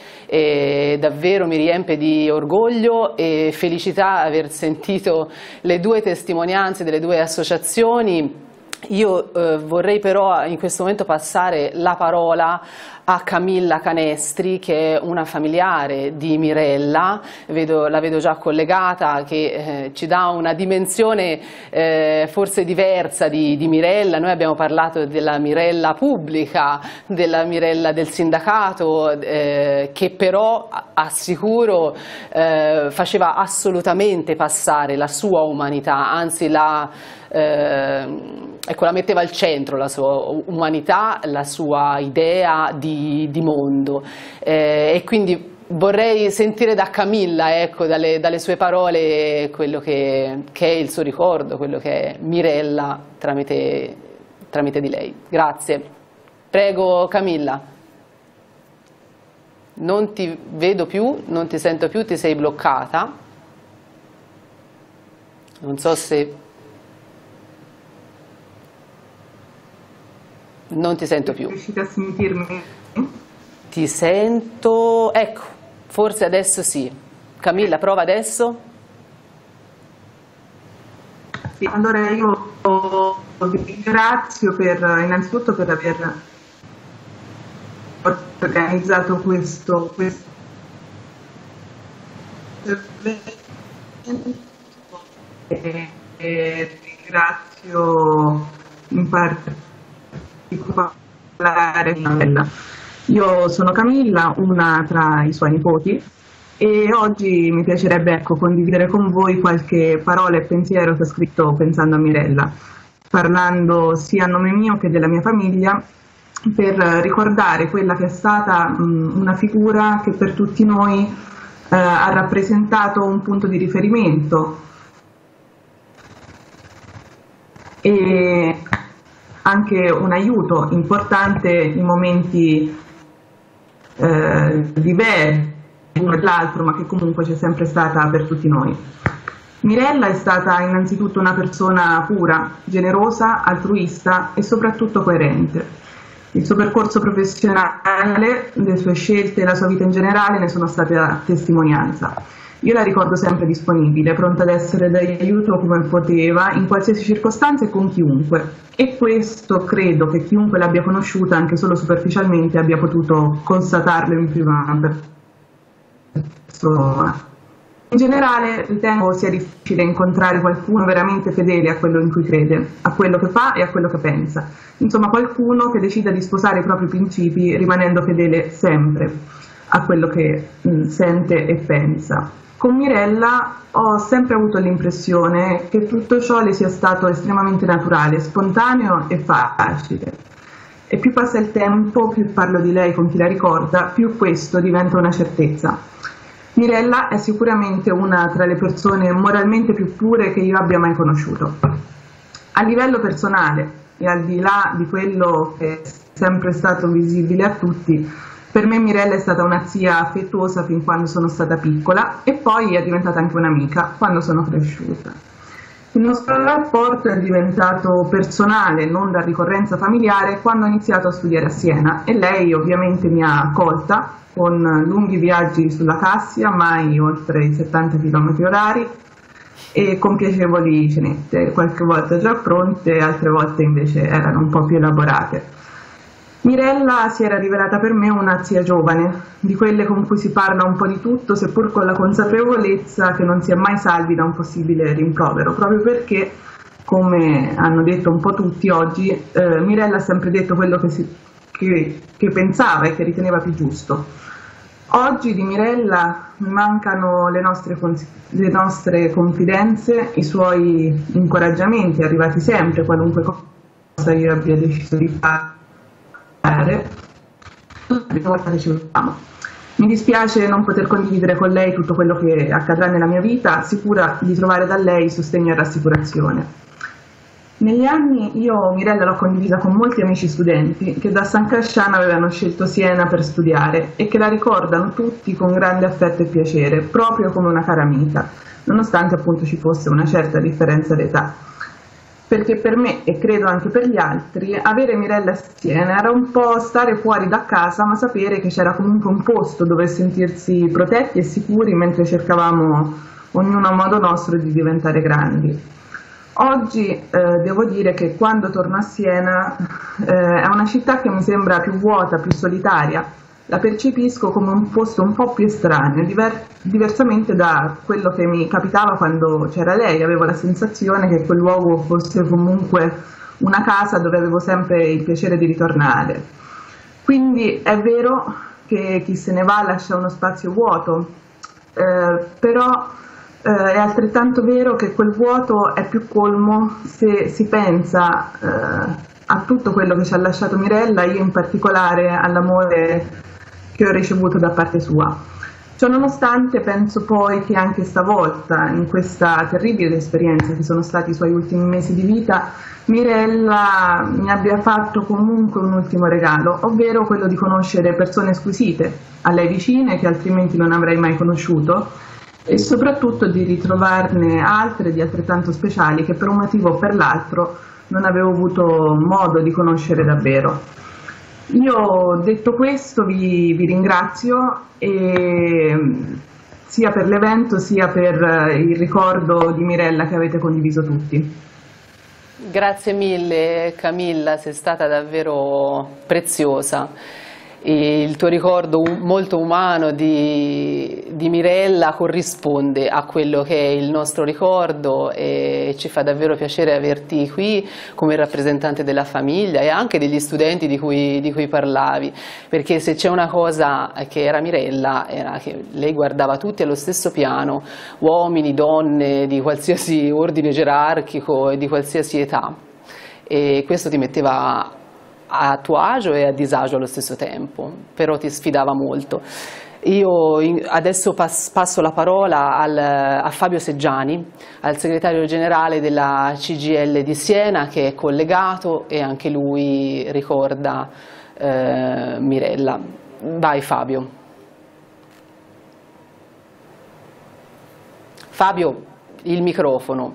e davvero mi riempie di orgoglio e felicità aver sentito le due testimonianze delle due associazioni. Io eh, vorrei però in questo momento passare la parola a Camilla Canestri, che è una familiare di Mirella, vedo, la vedo già collegata, che eh, ci dà una dimensione eh, forse diversa di, di Mirella. Noi abbiamo parlato della Mirella pubblica, della Mirella del sindacato, eh, che però assicuro eh, faceva assolutamente passare la sua umanità, anzi la Eh, ecco, la metteva al centro, la sua umanità, la sua idea di, di mondo, eh, e quindi vorrei sentire da Camilla, ecco, dalle, dalle sue parole quello che, che è il suo ricordo, quello che è Mirella tramite, tramite di lei. Grazie. Prego Camilla. Non ti vedo più, non ti sento più, ti sei bloccata. Non so se... Non ti sento più. Riuscite a sentirmi? Ti sento, ecco, forse adesso sì. Camilla, prova adesso. Sì, allora io vi ringrazio per, innanzitutto per aver organizzato questo, questo e, e ringrazio in parte Io sono Camilla, una tra i suoi nipoti, e oggi mi piacerebbe ecco, condividere con voi qualche parola e pensiero che ho scritto pensando a Mirella, parlando sia a nome mio che della mia famiglia, per ricordare quella che è stata mh, una figura che per tutti noi eh, ha rappresentato un punto di riferimento e anche un aiuto importante in momenti eh, diversi uno e l'altro, ma che comunque c'è sempre stata per tutti noi. Mirella è stata innanzitutto una persona pura, generosa, altruista e soprattutto coerente. Il suo percorso professionale, le sue scelte e la sua vita in generale ne sono state a testimonianza. Io la ricordo sempre disponibile, pronta ad essere d'aiuto come poteva, in qualsiasi circostanza e con chiunque. E questo credo che chiunque l'abbia conosciuta, anche solo superficialmente, abbia potuto constatarlo in prima persona. In generale ritengo sia difficile incontrare qualcuno veramente fedele a quello in cui crede, a quello che fa e a quello che pensa. Insomma, qualcuno che decida di sposare i propri principi rimanendo fedele sempre a quello che mh, sente e pensa. Con Mirella ho sempre avuto l'impressione che tutto ciò le sia stato estremamente naturale, spontaneo e facile. E più passa il tempo, più parlo di lei con chi la ricorda, più questo diventa una certezza. Mirella è sicuramente una tra le persone moralmente più pure che io abbia mai conosciuto. A livello personale e al di là di quello che è sempre stato visibile a tutti, per me Mirella è stata una zia affettuosa fin quando sono stata piccola e poi è diventata anche un'amica quando sono cresciuta. Il nostro rapporto è diventato personale, non da ricorrenza familiare, quando ho iniziato a studiare a Siena e lei ovviamente mi ha accolta con lunghi viaggi sulla Cassia, mai oltre i settanta chilometri orari, e con piacevoli cenette, qualche volta già pronte, altre volte invece erano un po' più elaborate. Mirella si era rivelata per me una zia giovane, di quelle con cui si parla un po' di tutto, seppur con la consapevolezza che non si è mai salvi da un possibile rimprovero, proprio perché, come hanno detto un po' tutti oggi, eh, Mirella ha sempre detto quello che, si, che, che pensava e che riteneva più giusto. Oggi di Mirella mi mancano le nostre, le nostre confidenze, i suoi incoraggiamenti arrivati sempre, qualunque cosa io abbia deciso di fare. Mi dispiace non poter condividere con lei tutto quello che accadrà nella mia vita, sicura di trovare da lei sostegno e rassicurazione. Negli anni io Mirella l'ho condivisa con molti amici studenti che da San Casciano avevano scelto Siena per studiare e che la ricordano tutti con grande affetto e piacere, proprio come una cara amica, nonostante appunto ci fosse una certa differenza d'età. Perché per me, e credo anche per gli altri, avere Mirella a Siena era un po' stare fuori da casa, ma sapere che c'era comunque un posto dove sentirsi protetti e sicuri mentre cercavamo, ognuno a modo nostro, di diventare grandi. Oggi eh, devo dire che quando torno a Siena eh, è una città che mi sembra più vuota, più solitaria. La percepisco come un posto un po' più estraneo, diver- diversamente da quello che mi capitava quando c'era lei. Avevo la sensazione che quel luogo fosse comunque una casa dove avevo sempre il piacere di ritornare. Quindi è vero che chi se ne va lascia uno spazio vuoto, eh, però eh, è altrettanto vero che quel vuoto è più colmo se si pensa eh, a tutto quello che ci ha lasciato Mirella, io in particolare all'amore che ho ricevuto da parte sua. Ciononostante penso poi che anche stavolta, in questa terribile esperienza che sono stati i suoi ultimi mesi di vita, Mirella mi abbia fatto comunque un ultimo regalo, ovvero quello di conoscere persone squisite, a lei vicine, che altrimenti non avrei mai conosciuto, e soprattutto di ritrovarne altre di altrettanto speciali che per un motivo o per l'altro non avevo avuto modo di conoscere davvero. Io detto questo vi, vi ringrazio e, sia per l'evento sia per il ricordo di Mirella che avete condiviso tutti. Grazie mille Camilla, sei stata davvero preziosa. E il tuo ricordo molto umano di, di Mirella corrisponde a quello che è il nostro ricordo e ci fa davvero piacere averti qui come rappresentante della famiglia e anche degli studenti di cui, di cui parlavi, perché se c'è una cosa che era Mirella era che lei guardava tutti allo stesso piano, uomini, donne di qualsiasi ordine gerarchico e di qualsiasi età, e questo ti metteva a tuo agio e a disagio allo stesso tempo, però ti sfidava molto. Io in, adesso pas, passo la parola al, a Fabio Seggiani, al segretario generale della C G I L di Siena, che è collegato e anche lui ricorda eh, Mirella. Vai Fabio. Fabio, il microfono.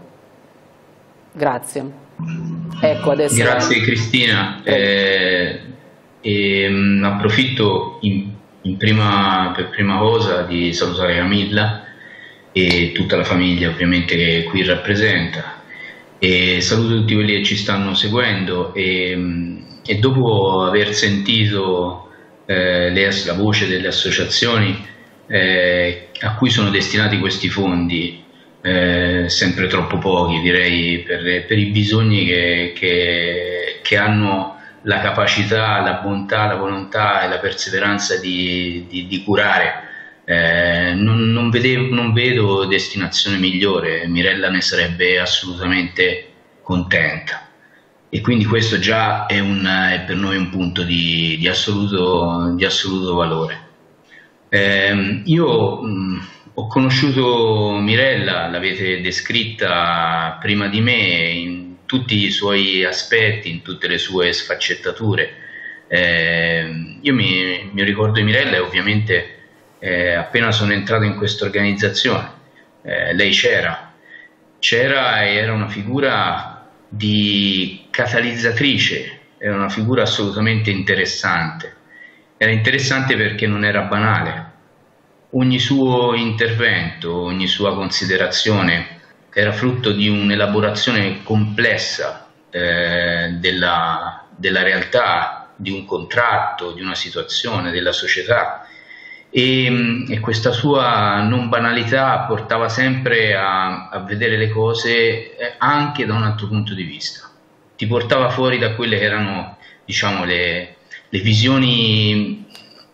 Grazie. Ecco, adesso... Grazie Cristina. Eh, e, mh, approfitto in In prima, per prima cosa di salutare Camilla e tutta la famiglia ovviamente che qui rappresenta, e saluto tutti quelli che ci stanno seguendo e, e dopo aver sentito eh, le, la voce delle associazioni eh, a cui sono destinati questi fondi, eh, sempre troppo pochi direi per, per i bisogni che, che, che hanno la capacità, la bontà, la volontà e la perseveranza di, di, di curare. Eh, non, non, vedevo, non vedo destinazione migliore, Mirella ne sarebbe assolutamente contenta e quindi questo già è, un, è per noi un punto di, di, assoluto, di assoluto valore. Eh, io mh, ho conosciuto Mirella, l'avete descritta prima di me, in tutti i suoi aspetti, in tutte le sue sfaccettature. Eh, io mi, mi ricordo di Mirella e ovviamente eh, appena sono entrato in questa organizzazione, eh, lei c'era, c'era e era una figura di catalizzatrice, era una figura assolutamente interessante. Era interessante perché non era banale. Ogni suo intervento, ogni sua considerazione era frutto di un'elaborazione complessa eh, della, della realtà, di un contratto, di una situazione, della società e, e questa sua non banalità portava sempre a, a vedere le cose anche da un altro punto di vista. Ti portava fuori da quelle che erano, diciamo, le, le visioni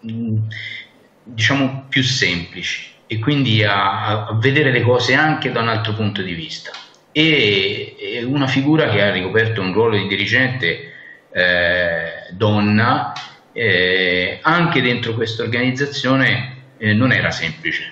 diciamo più semplici, e quindi a, a vedere le cose anche da un altro punto di vista. E, e una figura che ha ricoperto un ruolo di dirigente eh, donna, eh, anche dentro questa organizzazione eh, non era semplice,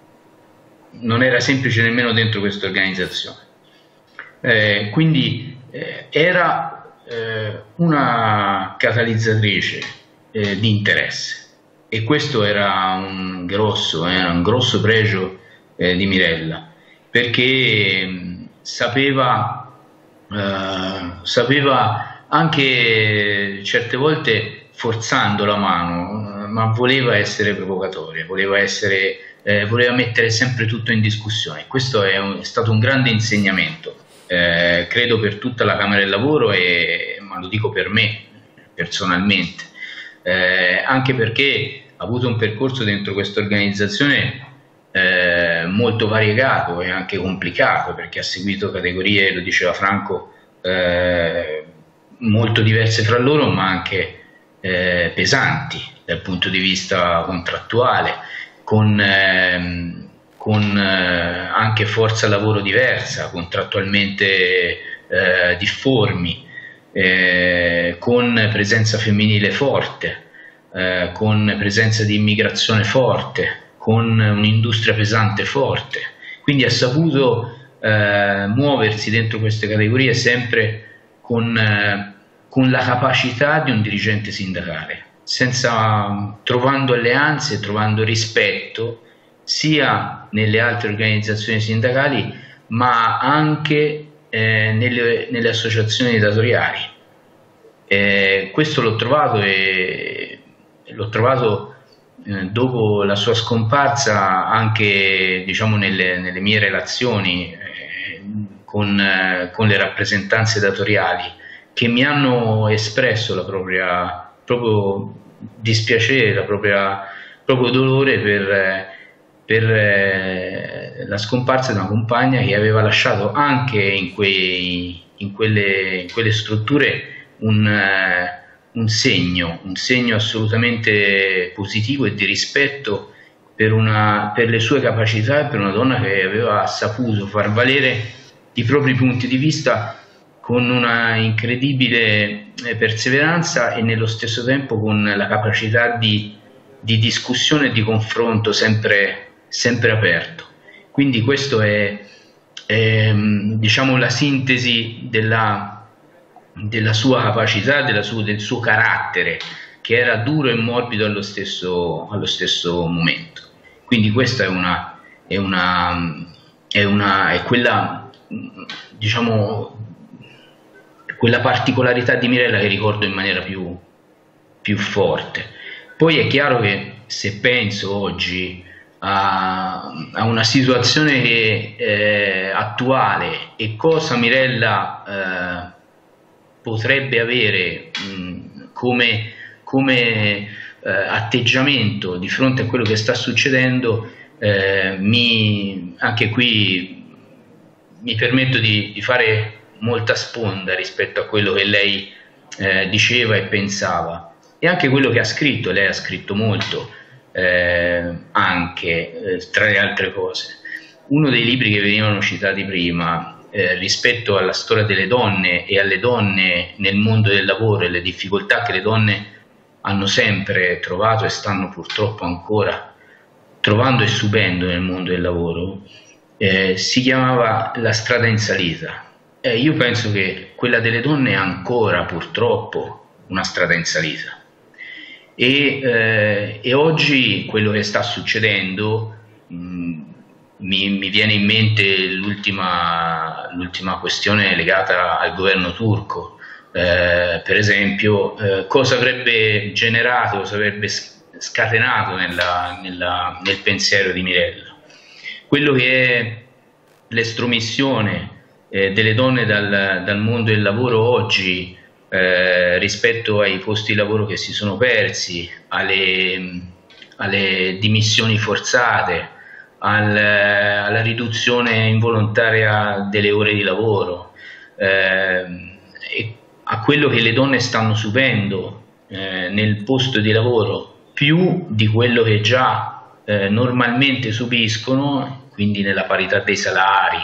non era semplice nemmeno dentro questa organizzazione. Eh, quindi eh, era eh, una catalizzatrice eh, di interesse. E questo era un grosso, era un grosso pregio eh, di Mirella, perché mh, sapeva, eh, sapeva anche certe volte forzando la mano, ma voleva essere provocatoria, voleva, essere, eh, voleva mettere sempre tutto in discussione. Questo è, un, è stato un grande insegnamento, eh, credo per tutta la Camera del Lavoro, e, ma lo dico per me personalmente, eh, anche perché ha avuto un percorso dentro questa organizzazione eh, molto variegato e anche complicato, perché ha seguito categorie, lo diceva Franco, eh, molto diverse fra loro, ma anche eh, pesanti dal punto di vista contrattuale, con, eh, con eh, anche forza lavoro diversa, contrattualmente eh, difformi, eh, con presenza femminile forte, Eh, con presenza di immigrazione forte, con un'industria pesante forte. Quindi ha saputo eh, muoversi dentro queste categorie sempre con, eh, con la capacità di un dirigente sindacale, senza, trovando alleanze, trovando rispetto sia nelle altre organizzazioni sindacali ma anche eh, nelle, nelle associazioni datoriali. Eh, questo l'ho trovato e l'ho trovato eh, dopo la sua scomparsa anche, diciamo, nelle, nelle mie relazioni eh, con, eh, con le rappresentanze datoriali, che mi hanno espresso la propria proprio dispiacere, la propria proprio dolore per, per eh, la scomparsa di una compagna che aveva lasciato anche in, quei, in, quelle, in quelle strutture un eh, un segno, un segno assolutamente positivo e di rispetto per, una, per le sue capacità e per una donna che aveva saputo far valere i propri punti di vista con una incredibile perseveranza e nello stesso tempo con la capacità di, di discussione e di confronto sempre, sempre aperto. Quindi questo è, è diciamo, la sintesi della, della sua capacità, della sua, del suo carattere, che era duro e morbido allo stesso, allo stesso momento. Quindi questa è una, è una, è una, è quella, diciamo, quella particolarità di Mirella che ricordo in maniera più, più forte. Poi è chiaro che se penso oggi a, a una situazione che, eh, attuale e cosa Mirella eh, potrebbe avere mh, come, come eh, atteggiamento di fronte a quello che sta succedendo, eh, mi, anche qui mi permetto di, di fare molta sponda rispetto a quello che lei eh, diceva e pensava, e anche quello che ha scritto. Lei ha scritto molto, eh, anche eh, tra le altre cose. Uno dei libri che venivano citati prima, eh, rispetto alla storia delle donne e alle donne nel mondo del lavoro e le difficoltà che le donne hanno sempre trovato e stanno purtroppo ancora trovando e subendo nel mondo del lavoro, eh, si chiamava La strada in salita. Eh, io penso che quella delle donne è ancora purtroppo una strada in salita. E, eh, e oggi quello che sta succedendo, mh, mi, mi viene in mente l'ultima l'ultima questione legata al governo turco, eh, per esempio, eh, cosa avrebbe generato, cosa avrebbe scatenato nella, nella, nel pensiero di Mirella. Quello che è l'estromissione eh, delle donne dal, dal mondo del lavoro oggi, Eh, rispetto ai posti di lavoro che si sono persi, alle, alle dimissioni forzate, al, alla riduzione involontaria delle ore di lavoro, eh, e a quello che le donne stanno subendo eh, nel posto di lavoro, più di quello che già eh, normalmente subiscono, quindi nella parità dei salari,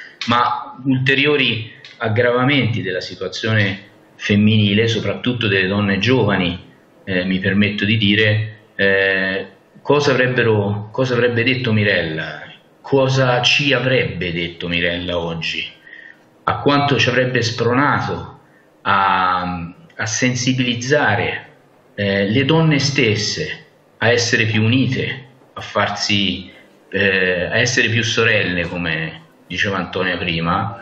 ma ulteriori aggravamenti della situazione femminile, soprattutto delle donne giovani, eh, mi permetto di dire, eh, cosa, avrebbero, cosa avrebbe detto Mirella, cosa ci avrebbe detto Mirella oggi, a quanto ci avrebbe spronato a, a sensibilizzare eh, le donne stesse a essere più unite, a farsi, eh, a essere più sorelle, come diceva Antonia prima,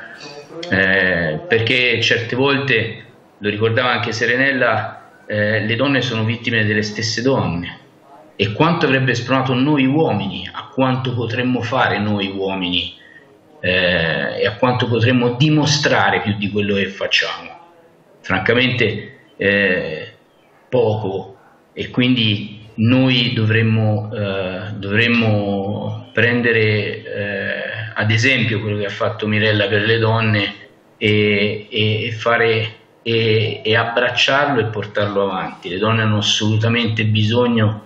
eh, perché certe volte, lo ricordava anche Serenella, eh, le donne sono vittime delle stesse donne, e quanto avrebbe spronato noi uomini, a quanto potremmo fare noi uomini eh, e a quanto potremmo dimostrare più di quello che facciamo. Francamente eh, poco, e quindi noi dovremmo, eh, dovremmo prendere eh, ad esempio quello che ha fatto Mirella per le donne e, e fare E, e abbracciarlo e portarlo avanti. Le donne hanno assolutamente bisogno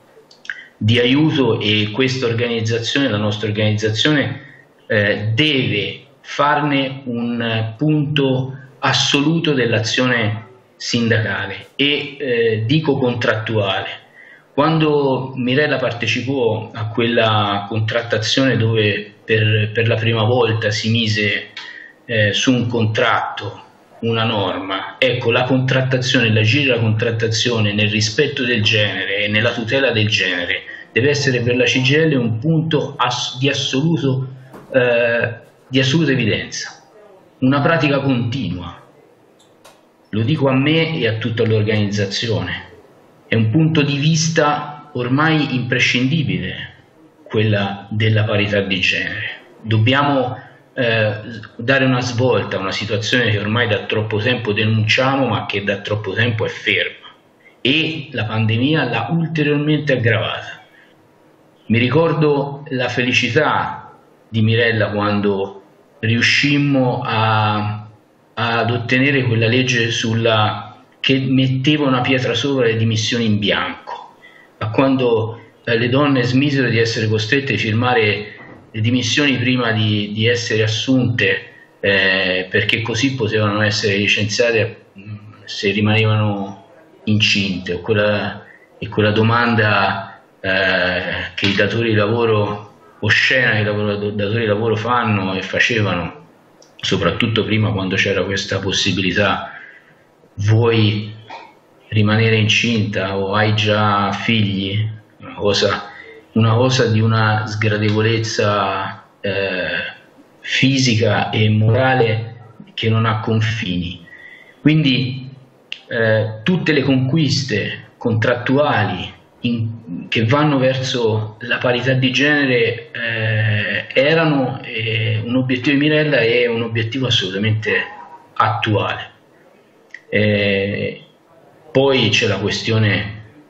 di aiuto, e questa organizzazione, la nostra organizzazione, eh, deve farne un punto assoluto dell'azione sindacale e eh, dico contrattuale. Quando Mirella partecipò a quella contrattazione dove per, per la prima volta si mise eh, su un contratto una norma, ecco, la contrattazione, l'agire della contrattazione nel rispetto del genere e nella tutela del genere deve essere per la C G I L un punto ass di, assoluto, eh, di assoluta evidenza, una pratica continua. Lo dico a me e a tutta l'organizzazione, è un punto di vista ormai imprescindibile, quella della parità di genere. Dobbiamo Eh, dare una svolta a una situazione che ormai da troppo tempo denunciamo, ma che da troppo tempo è ferma, e la pandemia l'ha ulteriormente aggravata. Mi ricordo la felicità di Mirella quando riuscimmo a, ad ottenere quella legge sulla, che metteva una pietra sopra le dimissioni in bianco, a quando eh, le donne smisero di essere costrette a firmare le dimissioni prima di, di essere assunte, eh, perché così potevano essere licenziate se rimanevano incinte, o quella e quella domanda eh, che i datori di lavoro, oscena che i datori di lavoro fanno e facevano, soprattutto prima quando c'era questa possibilità: vuoi rimanere incinta o hai già figli? Una cosa, una cosa di una sgradevolezza eh, fisica e morale che non ha confini. Quindi eh, tutte le conquiste contrattuali in, che vanno verso la parità di genere eh, erano eh, un obiettivo di Mirella e un obiettivo assolutamente attuale. Eh, poi c'è la questione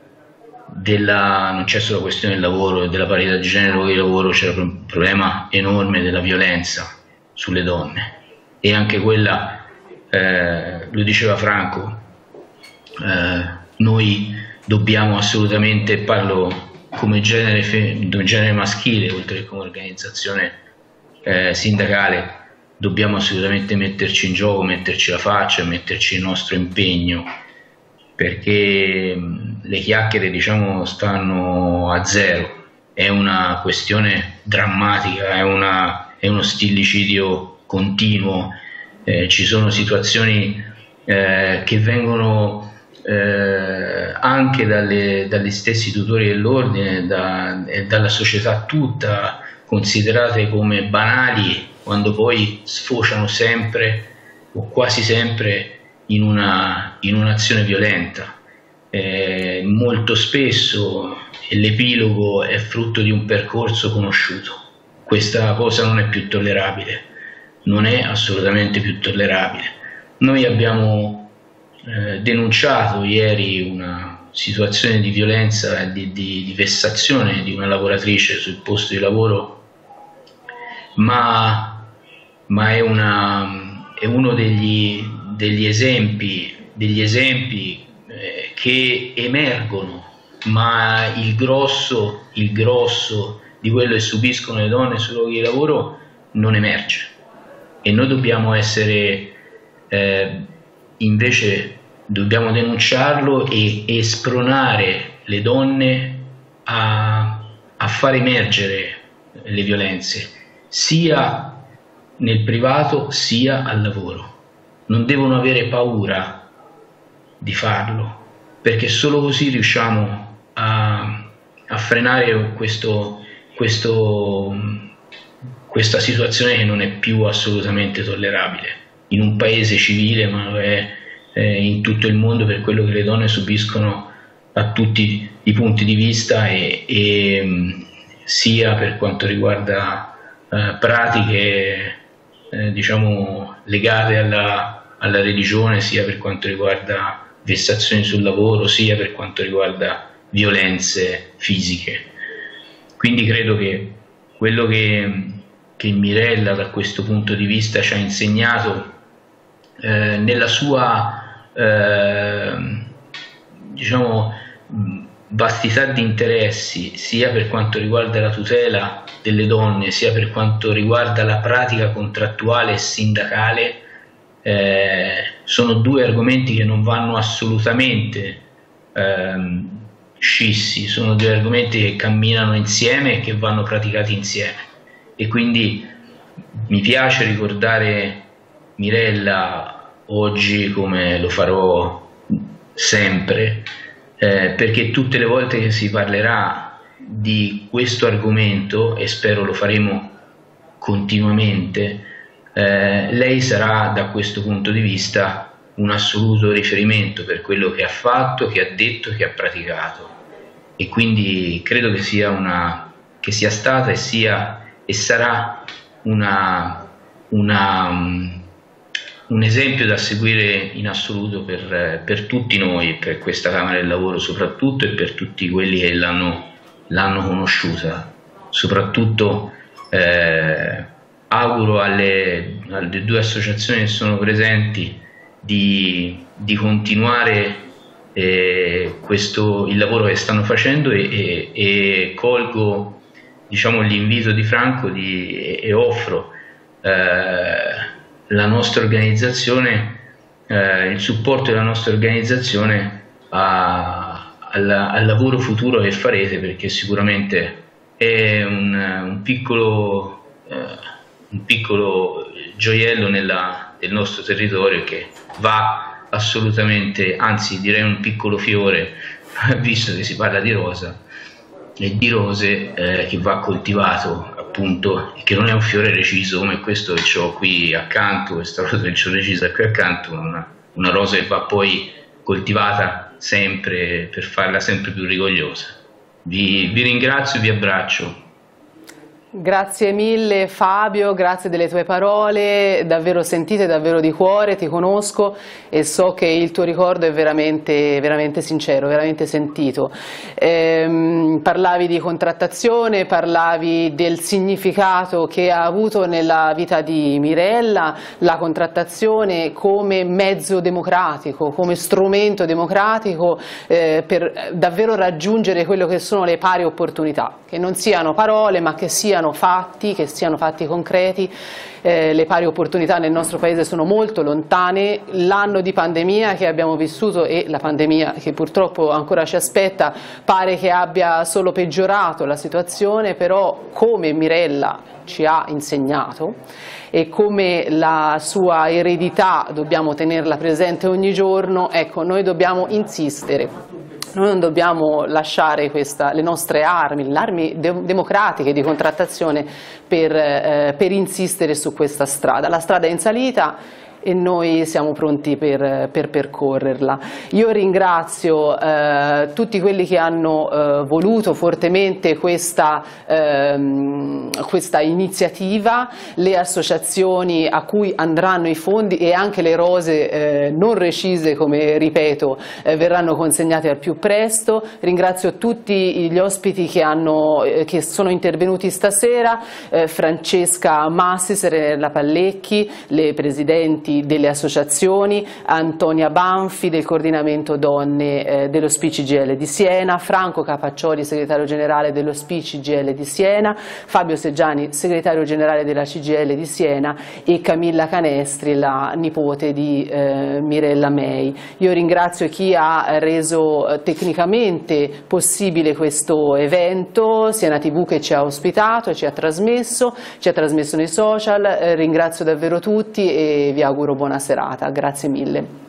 della, non c'è solo la questione del lavoro e della parità di genere, luoghi di lavoro, c'è il problema enorme della violenza sulle donne, e anche quella, eh, lo diceva Franco, eh, noi dobbiamo assolutamente, parlo come genere, genere maschile oltre che come organizzazione eh, sindacale, dobbiamo assolutamente metterci in gioco, metterci la faccia, metterci il nostro impegno, perché le chiacchiere, diciamo, stanno a zero. È una questione drammatica, è, una, è uno stillicidio continuo, eh, ci sono situazioni eh, che vengono eh, anche dalle, dagli stessi tutori dell'ordine da, e dalla società tutta considerate come banali, quando poi sfociano sempre o quasi sempre in una, in un'azione violenta. Eh, molto spesso l'epilogo è frutto di un percorso conosciuto. Questa cosa non è più tollerabile, non è assolutamente più tollerabile. Noi abbiamo eh, denunciato ieri una situazione di violenza e di, di, di vessazione di una lavoratrice sul posto di lavoro, ma, ma è, una, è uno degli, degli esempi, degli esempi eh, che emergono, ma il grosso, il grosso di quello che subiscono le donne sui luoghi di lavoro non emerge, e noi dobbiamo essere eh, invece dobbiamo denunciarlo e, e spronare le donne a, a far emergere le violenze sia nel privato sia al lavoro. Non devono avere paura di farlo, perché solo così riusciamo a, a frenare questo, questo, questa situazione che non è più assolutamente tollerabile in un paese civile, ma lo è eh, in tutto il mondo, per quello che le donne subiscono a tutti i punti di vista, e, e sia per quanto riguarda eh, pratiche eh, diciamo legate alla, alla religione, sia per quanto riguarda vessazioni sul lavoro, sia per quanto riguarda violenze fisiche. Quindi credo che quello che, che Mirella da questo punto di vista ci ha insegnato eh, nella sua eh, diciamo vastità di interessi, sia per quanto riguarda la tutela delle donne, sia per quanto riguarda la pratica contrattuale e sindacale, eh, sono due argomenti che non vanno assolutamente ehm, scissi, sono due argomenti che camminano insieme e che vanno praticati insieme. E quindi mi piace ricordare Mirella oggi, come lo farò sempre, eh, perché tutte le volte che si parlerà di questo argomento, e spero lo faremo continuamente, eh, lei sarà da questo punto di vista un assoluto riferimento per quello che ha fatto, che ha detto, che ha praticato. E quindi credo che sia, una, che sia stata e, sia, e sarà una, una, um, un esempio da seguire in assoluto per, per tutti noi, per questa Camera del Lavoro soprattutto, e per tutti quelli che l'hanno l'hanno conosciuta. Soprattutto eh, auguro alle, alle due associazioni che sono presenti di, di continuare eh, questo, il lavoro che stanno facendo, e, e, e colgo diciamo l'invito di Franco di, e, e offro eh, la nostra organizzazione, eh, il supporto della nostra organizzazione a al, al lavoro futuro che farete, perché sicuramente è un, un, piccolo, eh, un piccolo gioiello nella, del nostro territorio che va assolutamente, anzi direi un piccolo fiore, visto che si parla di rosa e di rose, eh, che va coltivato appunto, e che non è un fiore reciso come questo che ho qui accanto, questa rosa che ho recisa qui accanto, una, una rosa che va poi coltivata sempre per farla sempre più rigogliosa. Vi, vi ringrazio e vi abbraccio. Grazie mille Fabio, grazie delle tue parole, davvero sentite, davvero di cuore, ti conosco e so che il tuo ricordo è veramente, veramente sincero, veramente sentito. Ehm, parlavi di contrattazione, parlavi del significato che ha avuto nella vita di Mirella la contrattazione come mezzo democratico, come strumento democratico eh, per davvero raggiungere quello che sono le pari opportunità, che non siano parole ma che siano fatti, che siano fatti concreti. Eh, le pari opportunità nel nostro paese sono molto lontane, l'anno di pandemia che abbiamo vissuto e la pandemia che purtroppo ancora ci aspetta pare che abbia solo peggiorato la situazione, però come Mirella ci ha insegnato e come la sua eredità dobbiamo tenerla presente ogni giorno, ecco, noi dobbiamo insistere. Noi non dobbiamo lasciare questa, le nostre armi, le armi de democratiche di contrattazione per, eh, per insistere su questa strada. La strada è in salita e noi siamo pronti per, per percorrerla. Io ringrazio eh, tutti quelli che hanno eh, voluto fortemente questa, ehm, questa iniziativa, le associazioni a cui andranno i fondi e anche le rose eh, non recise, come ripeto, eh, verranno consegnate al più presto. Ringrazio tutti gli ospiti che, hanno, eh, che sono intervenuti stasera, eh, Francesca Massi, Serenella Pallecchi, le presidenti delle associazioni, Antonia Banfi del coordinamento donne eh, dello S P I C G L di Siena, Franco Capaccioli, segretario generale dello S P I C G L di Siena, Fabio Seggiani, segretario generale della C G L di Siena e Camilla Canestri, la nipote di eh, Mirella May. Io ringrazio chi ha reso eh, tecnicamente possibile questo evento, Siena tivù che ci ha ospitato e ci ha trasmesso, ci ha trasmesso nei social, eh, ringrazio davvero tutti e vi auguro buona serata, grazie mille.